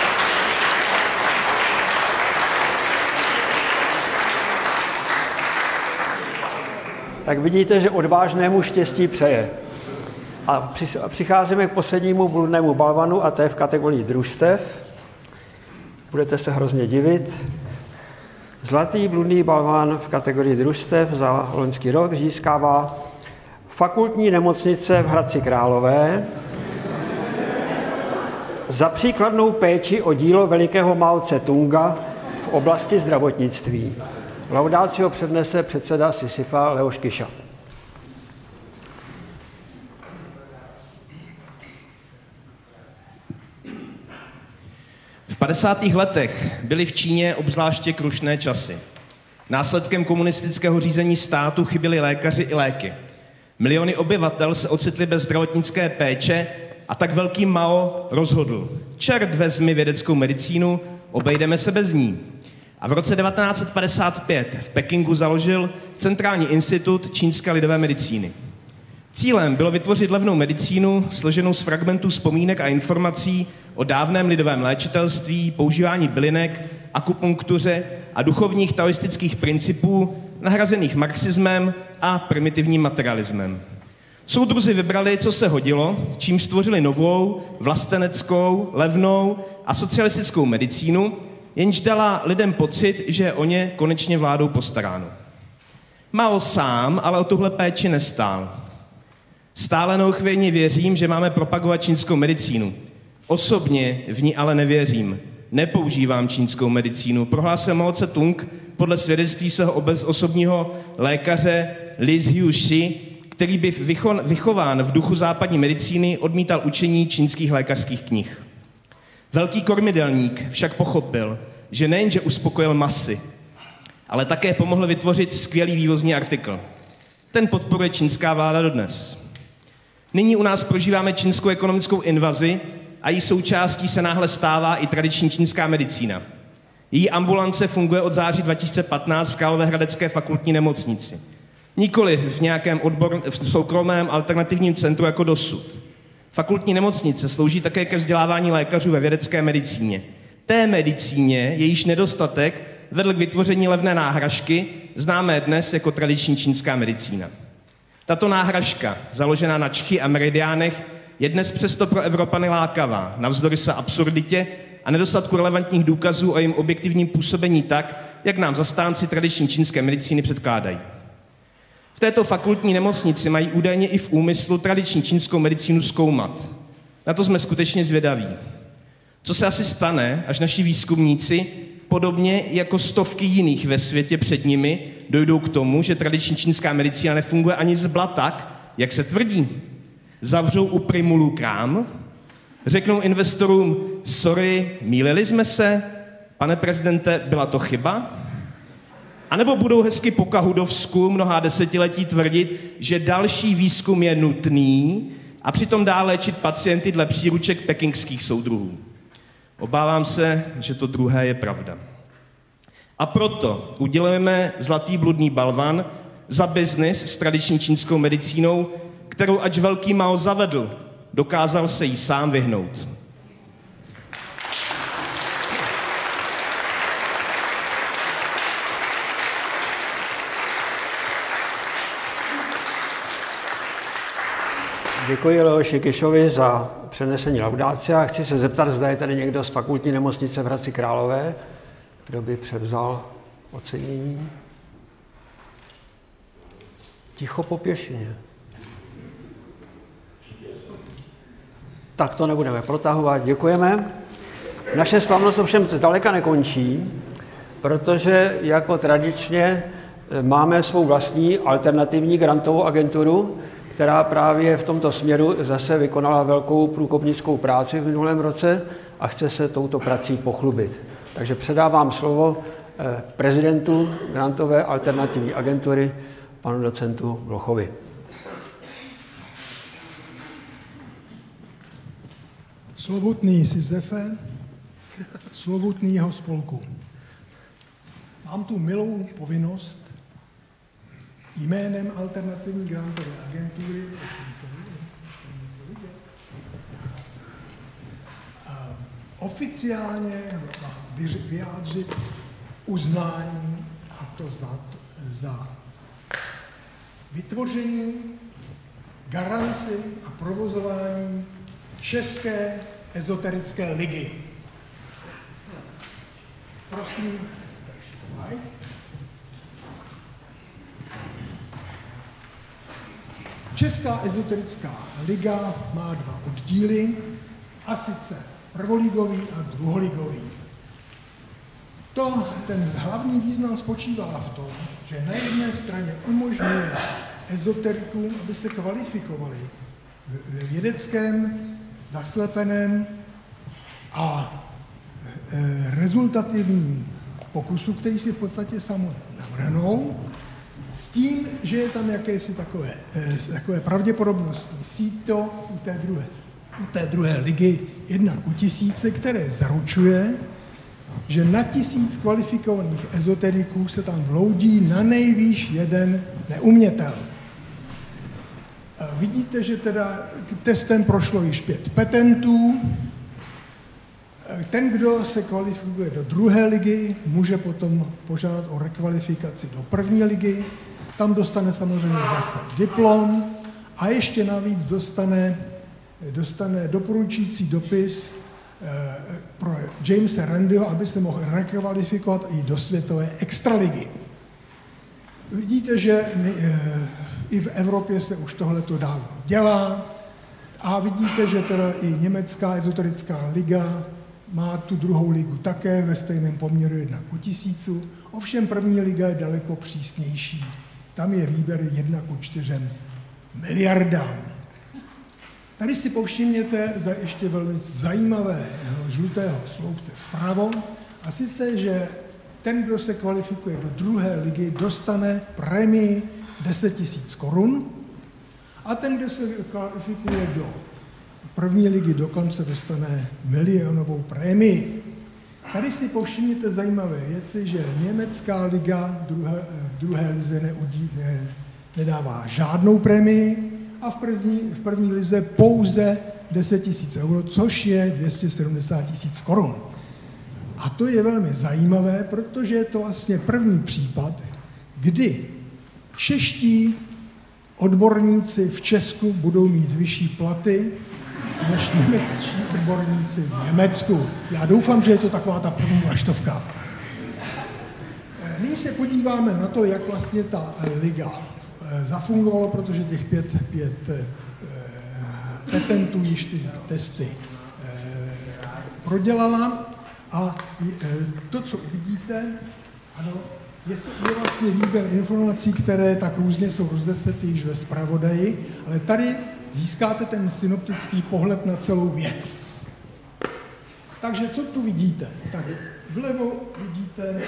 Tak vidíte, že odvážnému štěstí přeje. A přicházíme k poslednímu bludnému balvanu a to je v kategorii družstev. Budete se hrozně divit. Zlatý bludný balvan v kategorii družstev za loňský rok získává Fakultní nemocnice v Hradci Králové za příkladnou péči o dílo velikého Mao Tse-tunga v oblasti zdravotnictví. Laudácio přednese předseda Sisyfa Leoš Kyša. V padesátých letech byly v Číně obzvláště krušné časy. Následkem komunistického řízení státu chyběli lékaři i léky. Miliony obyvatel se ocitli bez zdravotnické péče a tak velký Mao rozhodl. Čert vezmi vědeckou medicínu, obejdeme se bez ní. A v roce devatenáct set padesát pět v Pekingu založil Centrální institut čínské lidové medicíny. Cílem bylo vytvořit levnou medicínu, složenou z fragmentů vzpomínek a informací o dávném lidovém léčitelství, používání bylinek, akupunktuře a duchovních taoistických principů, nahrazených marxismem a primitivním materialismem. Soudruzi vybrali, co se hodilo, čím stvořili novou, vlasteneckou, levnou a socialistickou medicínu, jenž dala lidem pocit, že o ně konečně vládou postaráno. Mao sám ale o tuhle péči nestál. Stále neochvějně věřím, že máme propagovat čínskou medicínu. Osobně v ní ale nevěřím. Nepoužívám čínskou medicínu, prohlásil Mao Tse-tung podle svědectví svého osobního lékaře Li Zhiuxi, který by vychován v duchu západní medicíny odmítal učení čínských lékařských knih. Velký kormidelník však pochopil, že nejenže uspokojil masy, ale také pomohl vytvořit skvělý vývozní artikl. Ten podporuje čínská vláda dodnes. Nyní u nás prožíváme čínskou ekonomickou invazi a její součástí se náhle stává i tradiční čínská medicína. Její ambulance funguje od září dva tisíce patnáct v Královéhradecké fakultní nemocnici. Nikoli v nějakém odbor, v soukromém alternativním centru jako dosud. Fakultní nemocnice slouží také ke vzdělávání lékařů ve vědecké medicíně. Té medicíně jejíž nedostatek vedl k vytvoření levné náhražky, známé dnes jako tradiční čínská medicína. Tato náhražka, založená na čchy a meridiánech, je dnes přesto pro Evropany lákavá, navzdory své absurditě a nedostatku relevantních důkazů o jejím objektivním působení tak, jak nám zastánci tradiční čínské medicíny předkládají. V této fakultní nemocnici mají údajně i v úmyslu tradiční čínskou medicínu zkoumat. Na to jsme skutečně zvědaví. Co se asi stane, až naši výzkumníci, podobně jako stovky jiných ve světě před nimi, dojdou k tomu, že tradiční čínská medicína nefunguje ani zbla tak, jak se tvrdí. Zavřou u primulů krám, řeknou investorům, sorry, mýlili jsme se, pane prezidente, byla to chyba? A nebo budou hezky po kahudovsku mnohá desetiletí tvrdit, že další výzkum je nutný a přitom dál léčit pacienty dle příruček pekingských soudruhů. Obávám se, že to druhé je pravda. A proto udělujeme zlatý bludný balvan za biznis s tradiční čínskou medicínou, kterou ač velký Mao zavedl, dokázal se jí sám vyhnout. Děkuji Leoši Kišovi za přenesení laudáce a chci se zeptat, zda je tady někdo z fakultní nemocnice v Hradci Králové, kdo by převzal ocenění. Ticho po pěšině. Tak to nebudeme protahovat, děkujeme. Naše slavnost ovšem zdaleka nekončí, protože jako tradičně máme svou vlastní alternativní grantovou agenturu, která právě v tomto směru zase vykonala velkou průkopnickou práci v minulém roce a chce se touto prací pochlubit. Takže předávám slovo prezidentu grantové alternativní agentury, panu docentu Blochovi. Slovutný Sisyfe, slovutný jeho spolku. Mám tu milou povinnost jménem alternativní grantové agentury oficiálně vyjádřit uznání, a to za, za vytvoření, garanci a provozování České ezoterické ligy. Prosím, další slide. Česká ezoterická liga má dva oddíly, a sice prvoligový a druholigový. To, ten hlavní význam spočívá v tom, že na jedné straně umožňuje ezoterikům, aby se kvalifikovali ve vědeckém, zaslepeném a e, rezultativním pokusu, který si v podstatě samo navrhnou, s tím, že je tam jakési takové, e, takové pravděpodobnostní síto u té druhé, u té druhé ligy jedna ku tisíce, které zaručuje, že na tisíc kvalifikovaných ezoteriků se tam vloudí na nejvýš jeden neumětel. Vidíte, že teda testem prošlo již pět petentů. Ten, kdo se kvalifikuje do druhé ligy, může potom požádat o rekvalifikaci do první ligy. Tam dostane samozřejmě zase diplom a ještě navíc dostane, dostane doporučující dopis pro Jamesa Randyho, aby se mohl rekvalifikovat i do světové extraligy. Vidíte, že i v Evropě se už tohleto dávno dělá a vidíte, že teda i německá ezoterická liga má tu druhou ligu také ve stejném poměru jedna ku tisícu. Ovšem první liga je daleko přísnější. Tam je výběr jedna ku čtyřem miliardám. Tady si povšimněte za ještě velmi zajímavého žlutého sloupce vpravo, a sice, že ten, kdo se kvalifikuje do druhé ligy, dostane prémii deset tisíc korun a ten, kdo se kvalifikuje do první ligy, dokonce dostane milionovou prémii. Tady si povšimněte zajímavé věci, že německá liga druhé, v druhé lize neudí, ne, nedává žádnou prémii a v první, v první lize pouze deset tisíc euro, což je dvě stě sedmdesát tisíc korun. A to je velmi zajímavé, protože je to vlastně první případ, kdy čeští odborníci v Česku budou mít vyšší platy než němečtí odborníci v Německu. Já doufám, že je to taková ta první vlaštovka. Nyní se podíváme na to, jak vlastně ta liga zafungovala, protože těch pět, pět petentů již ty testy prodělala. A to, co uvidíte, ano, je, je vlastně výběr informací, které tak různě jsou rozesety již ve zpravodaji, ale tady získáte ten synoptický pohled na celou věc. Takže co tu vidíte? Tak vlevo vidíte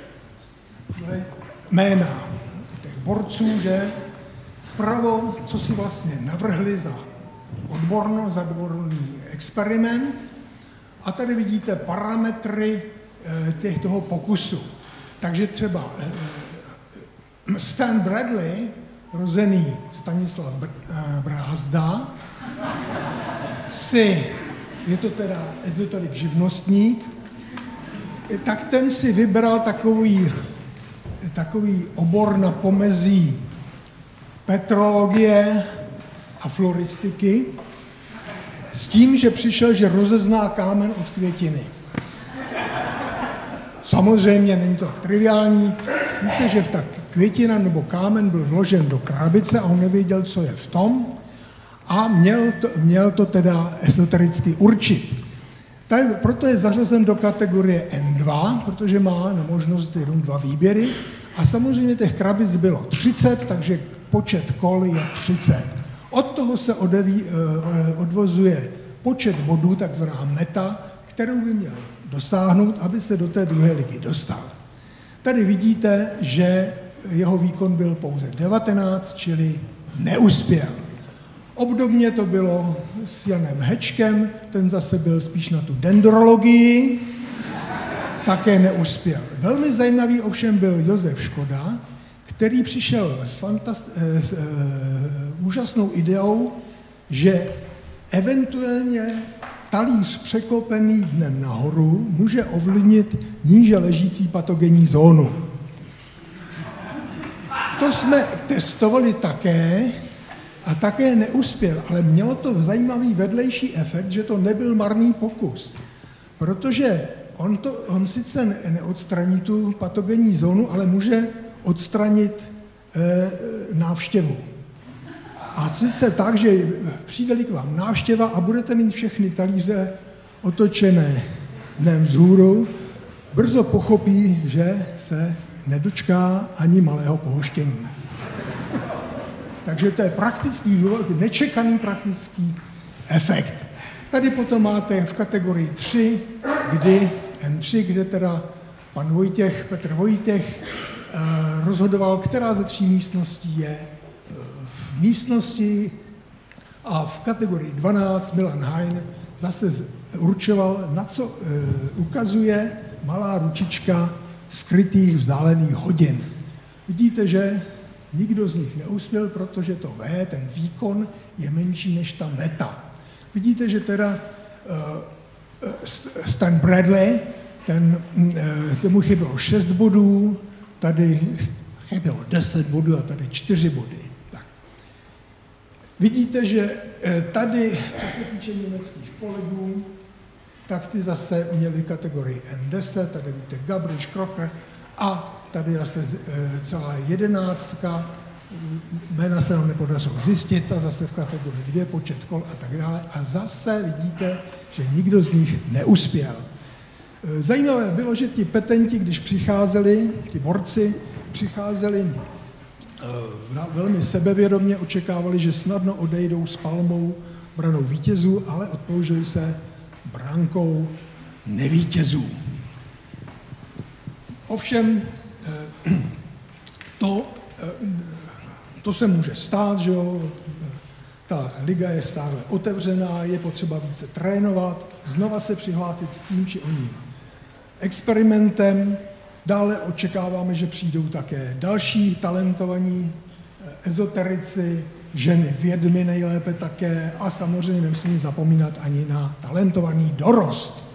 jména těch borců, že vpravo, co si vlastně navrhli za odborno, za odborný experiment, a tady vidíte parametry těch toho pokusu. Takže třeba Stan Bradley, rozený Stanislav Brázda, si, je to teda ezoterik živnostník, tak ten si vybral takový, takový obor na pomezí petrologie a floristiky, s tím, že přišel, že rozezná kámen od květiny. Samozřejmě není to tak triviální, sice, že ta květina nebo kámen byl vložen do krabice a on nevěděl, co je v tom, a měl to, měl to teda esotericky určit. Tady, proto je zařazen do kategorie N dva, protože má na možnost jenom dva výběry a samozřejmě těch krabic bylo třicet, takže počet kol je třicet. Od toho se odeví, odvozuje počet bodů, takzvaná meta, kterou by měl dosáhnout, aby se do té druhé ligy dostal. Tady vidíte, že jeho výkon byl pouze devatenáct, čili neuspěl. Obdobně to bylo s Janem Hečkem, ten zase byl spíš na tu dendrologii, také neuspěl. Velmi zajímavý ovšem byl Josef Škoda, který přišel s, fantast- s uh, úžasnou ideou, že eventuálně talíř překlopený dnem nahoru může ovlivnit níže ležící patogenní zónu. To jsme testovali také a také neuspěl, ale mělo to zajímavý vedlejší efekt, že to nebyl marný pokus, protože on, to, on sice neodstraní tu patogenní zónu, ale může odstranit e, návštěvu. A sice tak, že přijde k vám návštěva a budete mít všechny talíře otočené dnem vzhůru, brzo pochopí, že se nedočká ani malého pohoštění. Takže to je praktický, nečekaný praktický efekt. Tady potom máte v kategorii tři, kdy N tři, kde teda pan Vojtěch, Petr Vojtěch, rozhodoval, která ze tří místností je v místnosti, a v kategorii dvanáct Milan Hein zase určoval, na co ukazuje malá ručička skrytých vzdálených hodin. Vidíte, že nikdo z nich neuspěl, protože to V, ten výkon, je menší než ta meta. Vidíte, že teda uh, Stan Bradley, ten, uh, tomu chybělo šest bodů, tady chybělo deset bodů a tady čtyři body. Tak. Vidíte, že tady, co se týče německých kolegů, tak ty zase měli kategorii N deset, tady vidíte Gabriš, Krocker, a tady zase celá jedenáctka, jména se nám nepodařilo zjistit, a zase v kategorii dvě, počet kol a tak dále. A zase vidíte, že nikdo z nich neuspěl. Zajímavé bylo, že ti petenti, když přicházeli, ti borci, přicházeli velmi sebevědomě, očekávali, že snadno odejdou s palmou branou vítězů, ale odpoužili se brankou nevítězů. Ovšem, to, to se může stát, že jo, ta liga je stále otevřená, je potřeba více trénovat, znova se přihlásit s tím či oním experimentem. Dále očekáváme, že přijdou také další talentovaní ezoterici, ženy vědmy nejlépe také a samozřejmě nemusíme zapomínat ani na talentovaný dorost.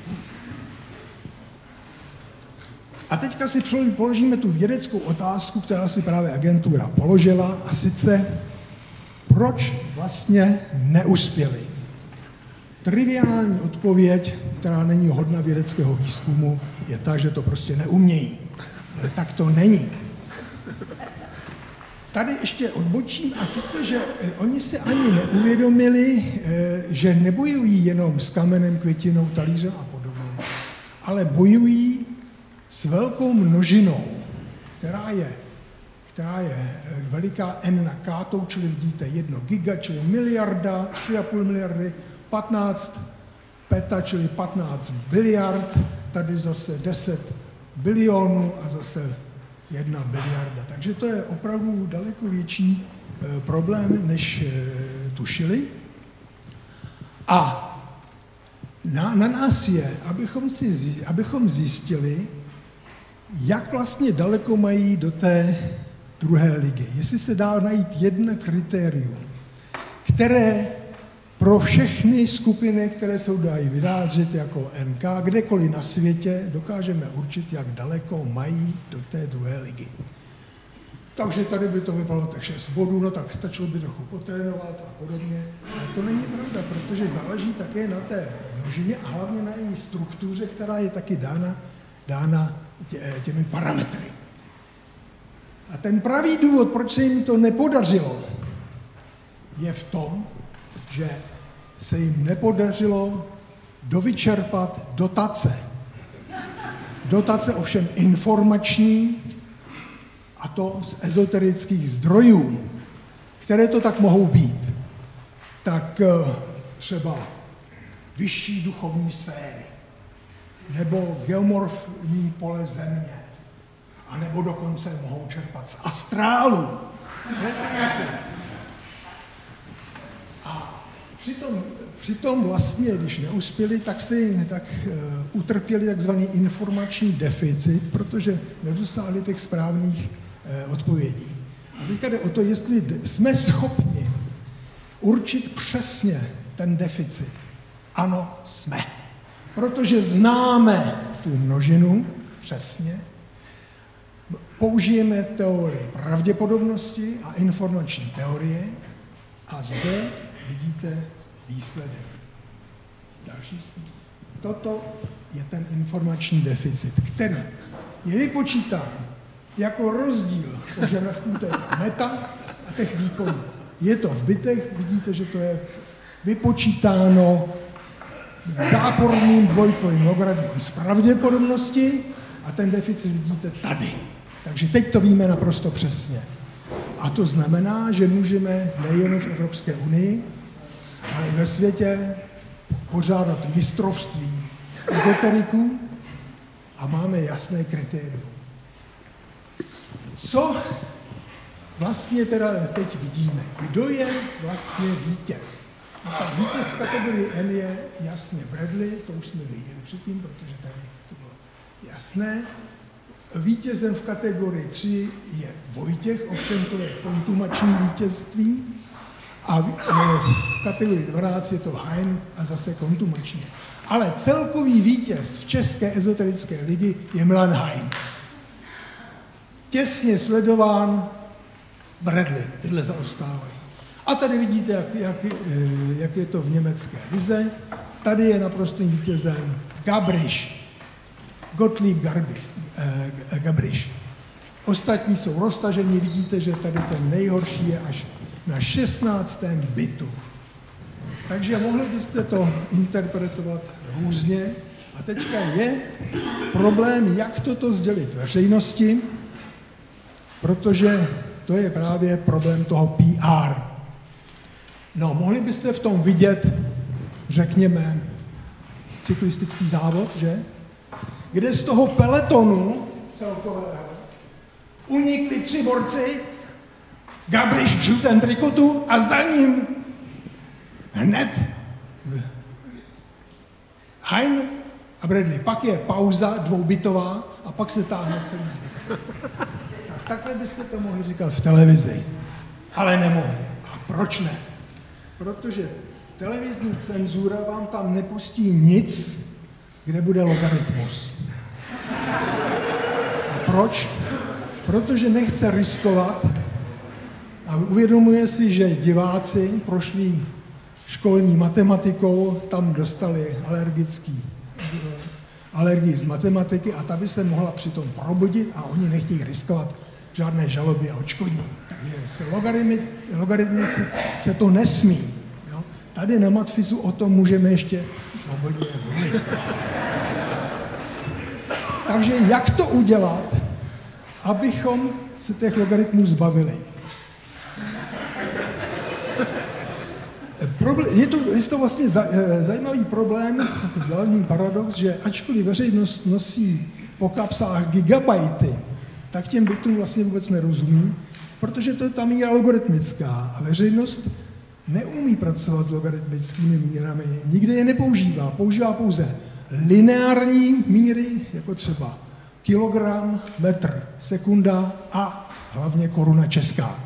A teďka si položíme tu vědeckou otázku, která si právě agentura položila, a sice, proč vlastně neuspěli. Triviální odpověď, která není hodna vědeckého výzkumu, je ta, že to prostě neumějí. Ale tak to není. Tady ještě odbočím, a sice, že oni si ani neuvědomili, že nebojují jenom s kamenem, květinou, talířem a podobně, ale bojují s velkou množinou, která je, která je veliká n na kátou, čili vidíte jedno giga, čili miliarda, tři a půl miliardy, patnáct peta, čili patnáct biliard, tady zase deset bilionů a zase jedna biliarda. Takže to je opravdu daleko větší e, problém, než e, tušili. A na, na nás je, abychom, si, abychom zjistili, jak vlastně daleko mají do té druhé ligy. Jestli se dá najít jedno kritérium, které pro všechny skupiny, které se dají vyjádřit jako N K, kdekoliv na světě, dokážeme určit, jak daleko mají do té druhé ligy. Takže tady by to vypadalo tak šest bodů, no tak stačilo by trochu potrénovat a podobně. Ale to není pravda, protože záleží také na té množině a hlavně na její struktuře, která je taky dána, dána tě, těmi parametry. A ten pravý důvod, proč se jim to nepodařilo, je v tom, že se jim nepodařilo dovyčerpat dotace. Dotace ovšem informační, a to z ezoterických zdrojů, které to tak mohou být. Tak třeba vyšší duchovní sféry, nebo geomorfní pole země, a nebo dokonce mohou čerpat z astrálu. A přitom, přitom vlastně, když neuspěli, tak se jim tak uh, utrpěli takzvaný informační deficit, protože nedosáhli těch správných uh, odpovědí. A teďka jde o to, jestli jsme schopni určit přesně ten deficit. Ano, jsme. Protože známe tu množinu přesně, použijeme teorii pravděpodobnosti a informační teorie a zde vidíte výsledek. Další sníh. Toto je ten informační deficit, který je vypočítán jako rozdíl požadavků této meta a těch výkonů. Je to v bitech, vidíte, že to je vypočítáno záporným dvojkovým logaritmem z pravděpodobnosti a ten deficit vidíte tady. Takže teď to víme naprosto přesně. A to znamená, že můžeme nejen v Evropské unii, ale i ve světě pořádat mistrovství ezoteriků a máme jasné kritérium. Co vlastně teda teď vidíme? Kdo je vlastně vítěz? No tak vítěz v kategorii N je jasně Bradley, to už jsme viděli předtím, protože tady to bylo jasné. Vítězem v kategorii tři je Vojtěch, ovšem to je kontumační vítězství. A v kategorii dvanáct je to Hein a zase kontumačně. Ale celkový vítěz v České ezoterické ligy je Milan Hein. Těsně sledován Bradley, tyhle zaostávají. A tady vidíte, jak, jak, jak je to v německé lize. Tady je naprostým vítězem Gabriš, Gottlieb Garbi, eh, Gabriš. Ostatní jsou roztaženi, vidíte, že tady ten nejhorší je až na šestnáctém bitu. Takže mohli byste to interpretovat různě. A teďka je problém, jak toto sdělit veřejnosti, protože to je právě problém toho P R. No, mohli byste v tom vidět, řekněme, cyklistický závod, že? Kde z toho peletonu celkového unikli tři borci, Gabriš v žlutém trikotu a za ním hned Hein a Bradley. Pak je pauza dvoubitová a pak se táhne celý zbytek. Tak takhle byste to mohli říkat v televizi, ale nemohli. A proč ne? Protože televizní cenzura vám tam nepustí nic, kde bude logaritmus. A proč? Protože nechce riskovat a uvědomuje si, že diváci prošli školní matematikou, tam dostali alergický, alergii z matematiky a ta by se mohla přitom probudit a oni nechtějí riskovat žádné žaloby a odškodnění. Takže se logaritmy, logaritmici se to nesmí. Jo? Tady na Matfizu o tom můžeme ještě svobodně mluvit. Takže jak to udělat, abychom se těch logaritmů zbavili? Je to, je to vlastně zajímavý problém, zvláštní paradox, že ačkoliv veřejnost nosí po kapsách gigabajty, tak těm bitům vlastně vůbec nerozumí, protože to je ta míra logaritmická a veřejnost neumí pracovat s logaritmickými mírami, nikde je nepoužívá, používá pouze lineární míry, jako třeba kilogram, metr, sekunda a hlavně koruna česká.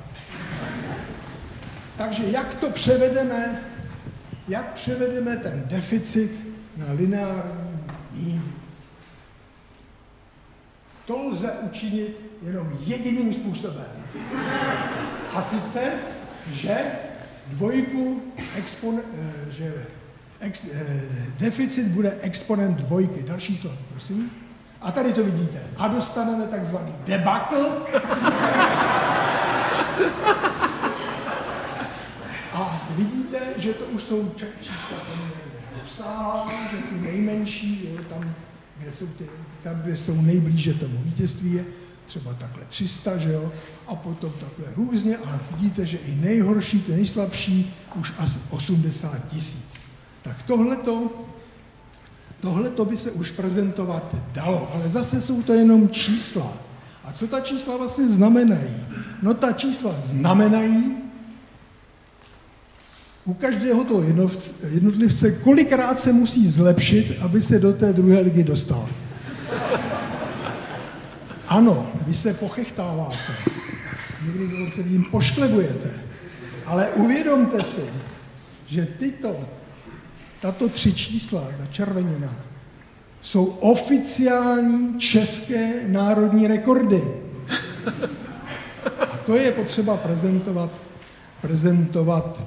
Takže jak to převedeme, jak převedeme ten deficit na lineární míru? To lze učinit jenom jediným způsobem. A sice, že dvojku expon, že ex, deficit bude exponent dvojky. Další slovo, prosím. A tady to vidíte. A dostaneme takzvaný debakl. A vidíte, že to už jsou čísla poměrně rozsáhlá, že ty nejmenší, jo, tam, kde jsou ty, tam, kde jsou nejblíže tomu vítězství, je třeba takhle tři sta, že jo, a potom takhle různě, a vidíte, že i nejhorší, ty nejslabší, už asi osmdesát tisíc. Tak tohleto, tohleto by se už prezentovat dalo, ale zase jsou to jenom čísla. A co ta čísla vlastně znamenají? No ta čísla znamenají, u každého toho jednotlivce, kolikrát se musí zlepšit, aby se do té druhé ligy dostal. Ano, vy se pochechtáváte, někdy dokonce jim pošklebujete, ale uvědomte si, že tyto, tato tři čísla, ta červenina, jsou oficiální české národní rekordy. A to je potřeba prezentovat, prezentovat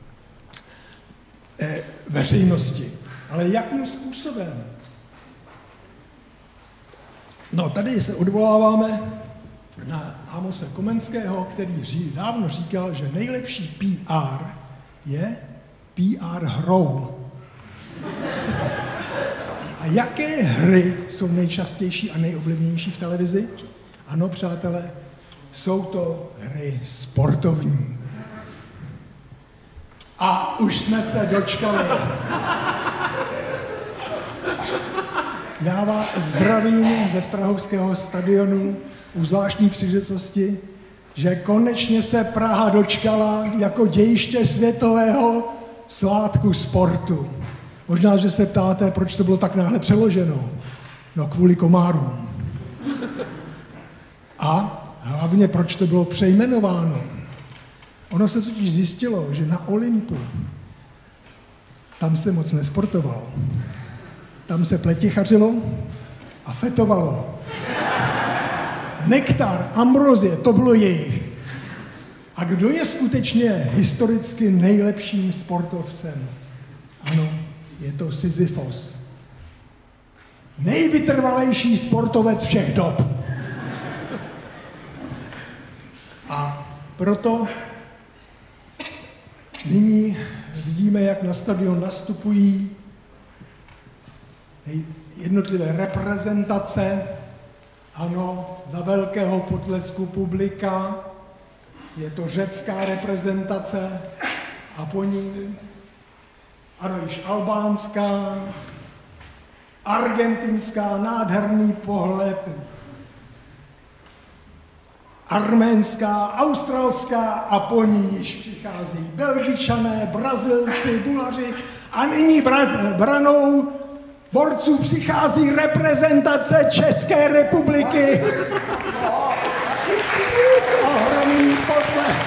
eh, veřejnosti. Ale jakým způsobem? No, tady se odvoláváme na Amose Komenského, který ří, dávno říkal, že nejlepší P R je P R hrou. A jaké hry jsou nejčastější a nejoblíbenější v televizi? Ano, přátelé, jsou to hry sportovní. A už jsme se dočkali. Já vás zdravím ze Strahovského stadionu u zvláštní příležitosti, že konečně se Praha dočkala jako dějiště světového svátku sportu. Možná, že se ptáte, proč to bylo tak náhle přeloženo. No, kvůli komárům. A hlavně, proč to bylo přejmenováno. Ono se totiž zjistilo, že na Olympu tam se moc nesportovalo. Tam se pletichařilo a fetovalo. Nektar, ambrozie, to bylo jejich. A kdo je skutečně historicky nejlepším sportovcem? Ano, je to Sisyfos. Nejvytrvalejší sportovec všech dob. A proto nyní vidíme, jak na stadion nastupují jednotlivé reprezentace, ano, za velkého potlesku publika, je to řecká reprezentace, a po ní, ano, již albánská, argentinská, nádherný pohled, arménská, australská a po ní již přichází Belgičané, Brazilci, Bulaři a nyní bra- branou borců přichází reprezentace České republiky. Ohromný pohled.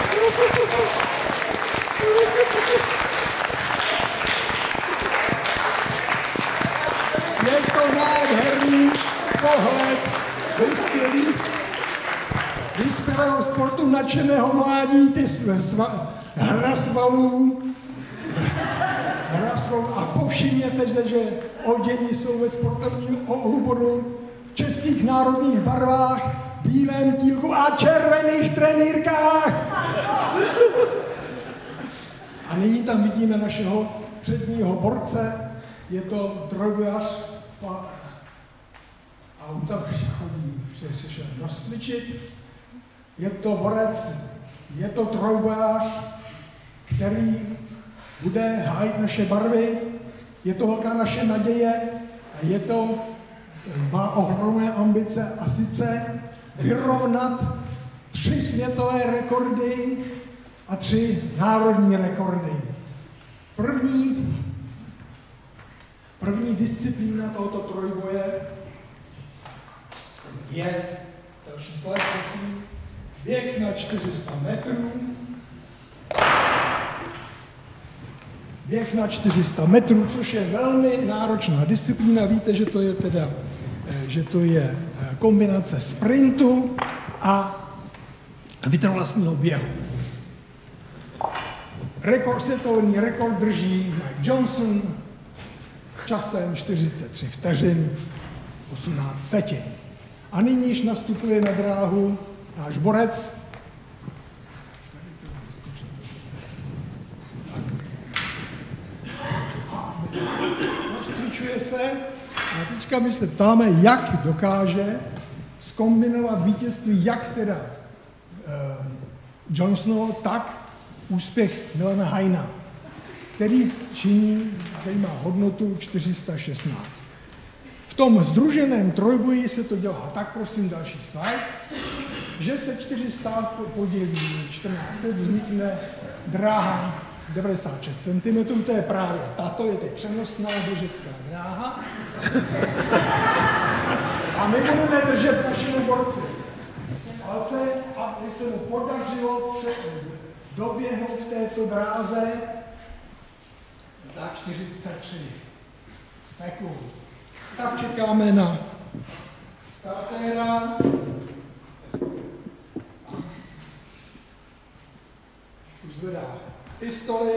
Je to nádherný pohled vyspělý, vyspělého sportu, nadšeného mládí, ty sva, hra svalů, hra svalů a povšimněte se, že oděni jsou ve sportovním obuvu v českých národních barvách, bílém tílku a červených trenýrkách. A nyní tam vidíme našeho předního borce, je to trojbojař a on tam chodí, se šel rozcvičit. Je to borec, je to trojbojař, který bude hájit naše barvy, je to velká naše naděje a je to, má ohromné ambice a sice vyrovnat tři světové rekordy a tři národní rekordy. První, první disciplína tohoto trojboje je, další slide, prosím, běh na čtyři sta metrů. Běh na čtyři sta metrů, což je velmi náročná disciplína. Víte, že to je teda, že to je kombinace sprintu a vytrvalostního běhu. Rekord, světový rekord drží Mike Johnson časem čtyřicet tři vteřin osmnáct setin. A nyní již nastupuje na dráhu náš borec. Rozcvičuje se a teďka my se ptáme, jak dokáže zkombinovat vítězství jak teda eh, Johnsonovo, tak úspěch Milana Hajna, který činí, který má hodnotu čtyři sta šestnáct. V tom sdruženém trojboji se to dělá tak, prosím, další slide, že se čtyři sta podělí čtrnáct set, vznikne dráha devadesát šest centimetrů, to je právě tato, je to přenosná běžecká dráha. A my budeme držet našemu borci palce, aby se mu podařilo doběhnout v této dráze za čtyřicet tři sekund. Tak čekáme na startéra. Už zvedá pistoli.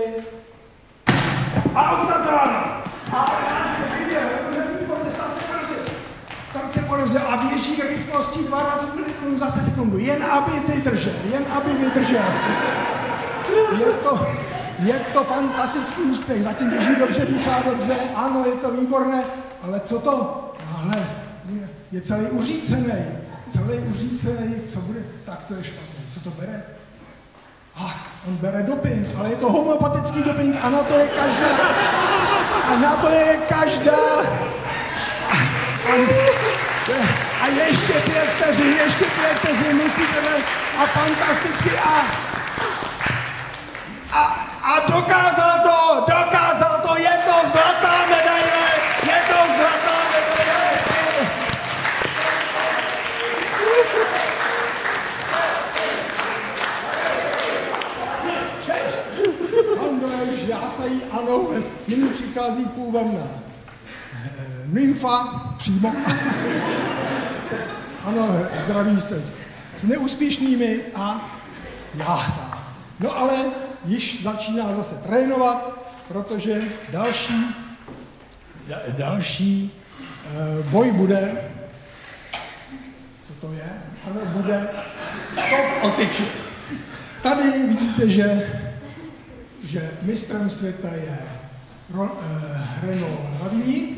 A odstartováno! A vyběhl, výborně, start se podařil. Start se podařil a běží rychlostí dvacet metrů za sekundu. Jen aby vydržel, jen aby vydržel. Je to, je to fantastický úspěch, zatím běží dobře, dýchá dobře, ano, je to výborné, ale co to? Ale je, je celý uřícený, celý uřícený, co bude? Tak to je špatné, co to bere? Ah, on bere doping, ale je to homeopatický doping a na to je každá, a na to je každá, a, a, a ještě pět vteřin, ještě pět vteřin, musíte ne, a fantasticky a A, a dokázal to, dokázal to, je to zlatá medaile, je to zlatá medaile. Šeš, Andrej už jásají, ano, nyní přichází půvabná nymfa, přímo. Ano, zdraví se s, s neúspěšnými a jásá. No ale již začíná zase trénovat, protože další, další uh, boj bude, co to je? Ano, bude skok o tyči. Tady vidíte, že, že mistrem světa je Ro, uh, Renaud Lavigny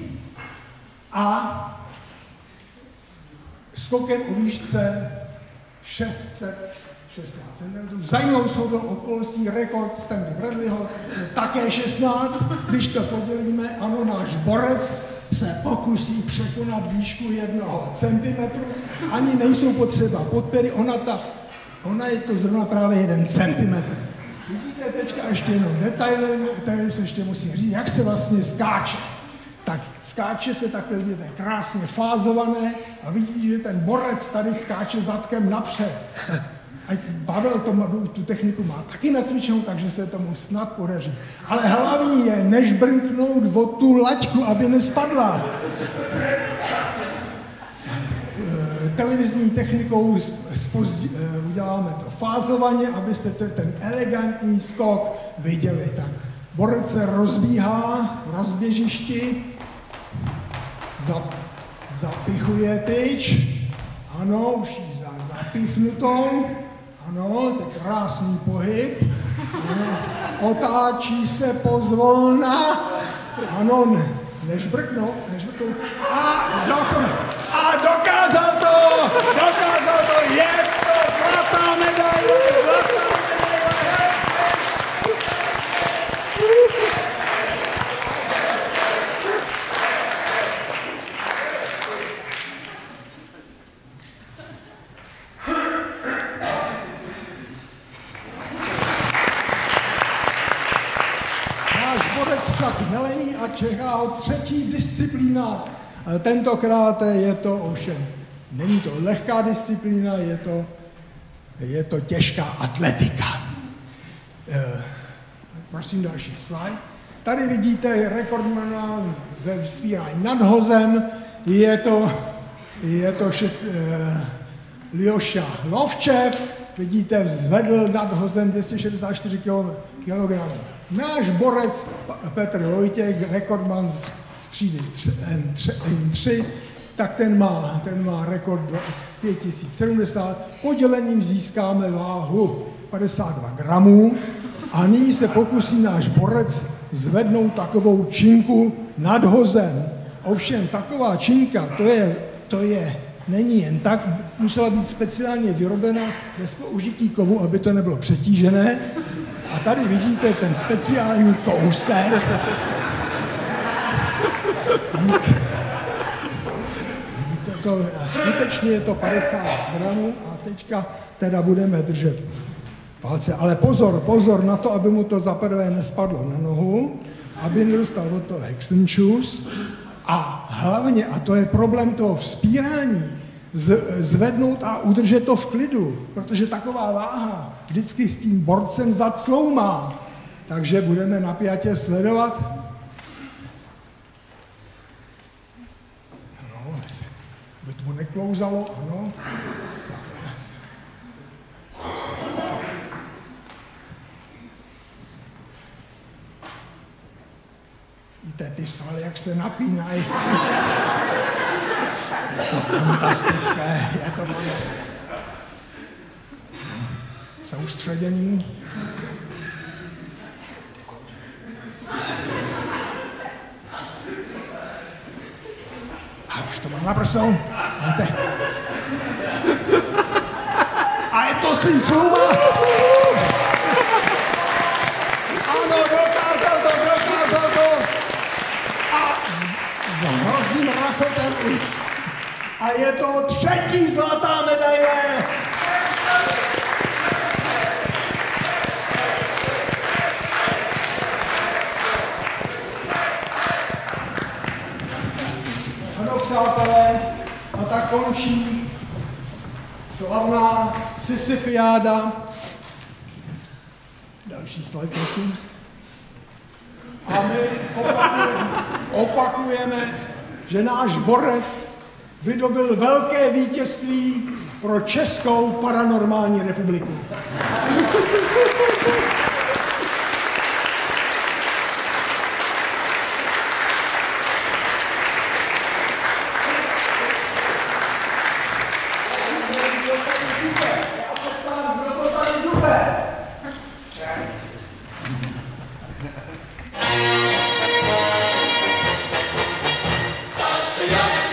a skokem o výšce šest set šestnáct centimetrů. Zajímavou shodou okolností rekord Stanley Bradleyho je také šestnáct. Když to podělíme, ano, náš borec se pokusí překonat výšku jednoho centimetru. Ani nejsou potřeba podpěry, ona, ta, ona je to zrovna právě jeden centimetr. Vidíte teďka ještě jenom detailem, tady se ještě musí říct, jak se vlastně skáče. Tak skáče se takhle, vidíte, krásně fázované a vidíte, že ten borec tady skáče zadkem napřed. Tak ať Pavel to, tu techniku má taky nacvičenou, takže se tomu snad podaří. Ale hlavní je, než brnknout o tu laťku, aby nespadla. Televizní technikou spozdí, uděláme to fázovaně, abyste ten elegantní skok viděli. Tak borec se rozbíhá v rozběžišti, zapichuje tyč, ano, už ji zapíchnutou, ano, to je krásný pohyb, ano, otáčí se pozvolna, ano, ne, než brknou, než brknou, a dokonce, a dokázal to, dokázal to, je to zlatá medaile, zlatá medaile. Však nelení a čeká ho třetí disciplína. Tentokrát je to ovšem, není to lehká disciplína, je to, je to těžká atletika. E, prosím další slide. Tady vidíte rekordmana ve vzpírání nad hozem, je to, je to šest, e, Ljoša Lovčev, vidíte, vzvedl nad hozem dvě stě šedesát čtyři kilogramů. Náš borec Petr Lojtěk, rekordman z třídy N tři, tak ten má, ten má rekord pět tisíc sedmdesát. Podělením získáme váhu padesát dva gramů a nyní se pokusí náš borec zvednout takovou činku nad hozem. Ovšem, taková činka, to je, to je, není jen tak, musela být speciálně vyrobena bez použití kovu, aby to nebylo přetížené. A tady vidíte ten speciální kousek. Vidíte to, skutečně je to padesát gramů a teďka teda budeme držet palce. Ale pozor, pozor na to, aby mu to zaprvé nespadlo na nohu, aby nedostal od toho hexenčus. A hlavně, a to je problém toho vzpírání, zvednout a udržet to v klidu, protože taková váha vždycky s tím borcem zacloumá. Takže budeme napjatě sledovat. Ano, aby to neklouzalo, ano. Takhle. Víte, ty svaly, jak se napínají. Je to fantastické, je to fantastické. Soustředění. A už to mám na prsou. Víte. A je to svým slouma. Ano, dokázal to, dokázal to. A s hrozným rachotem už. A je to třetí zlatá medaile. Ano, přátelé, a tak končí slavná Sisyfiáda. Další slide, prosím. A my opakujeme, opakujeme, že náš borec vydobyl velké vítězství pro Českou paranormální republiku.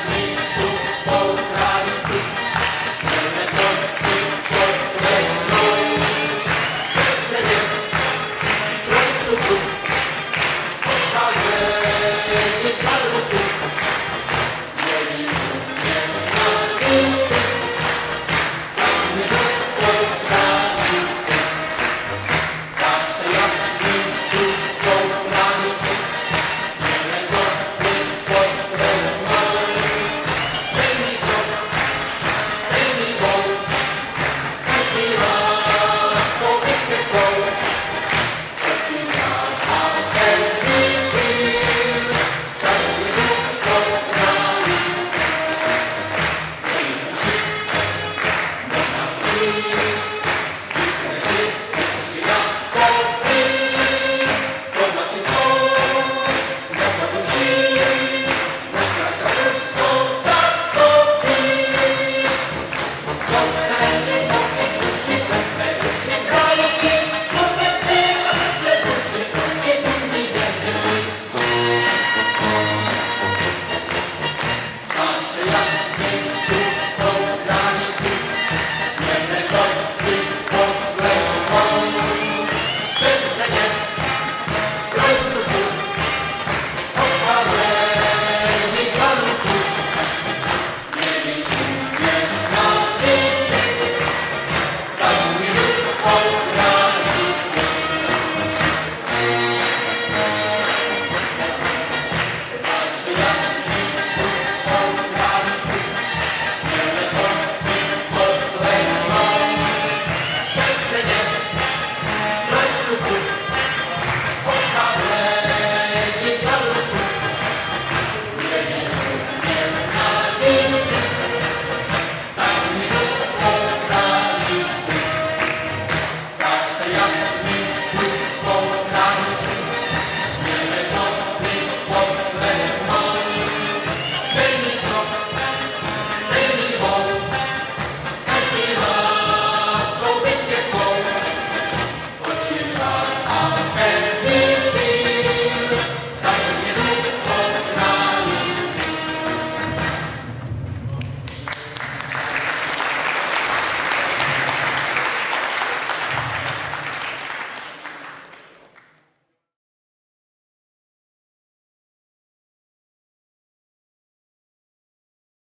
Let's go. Happy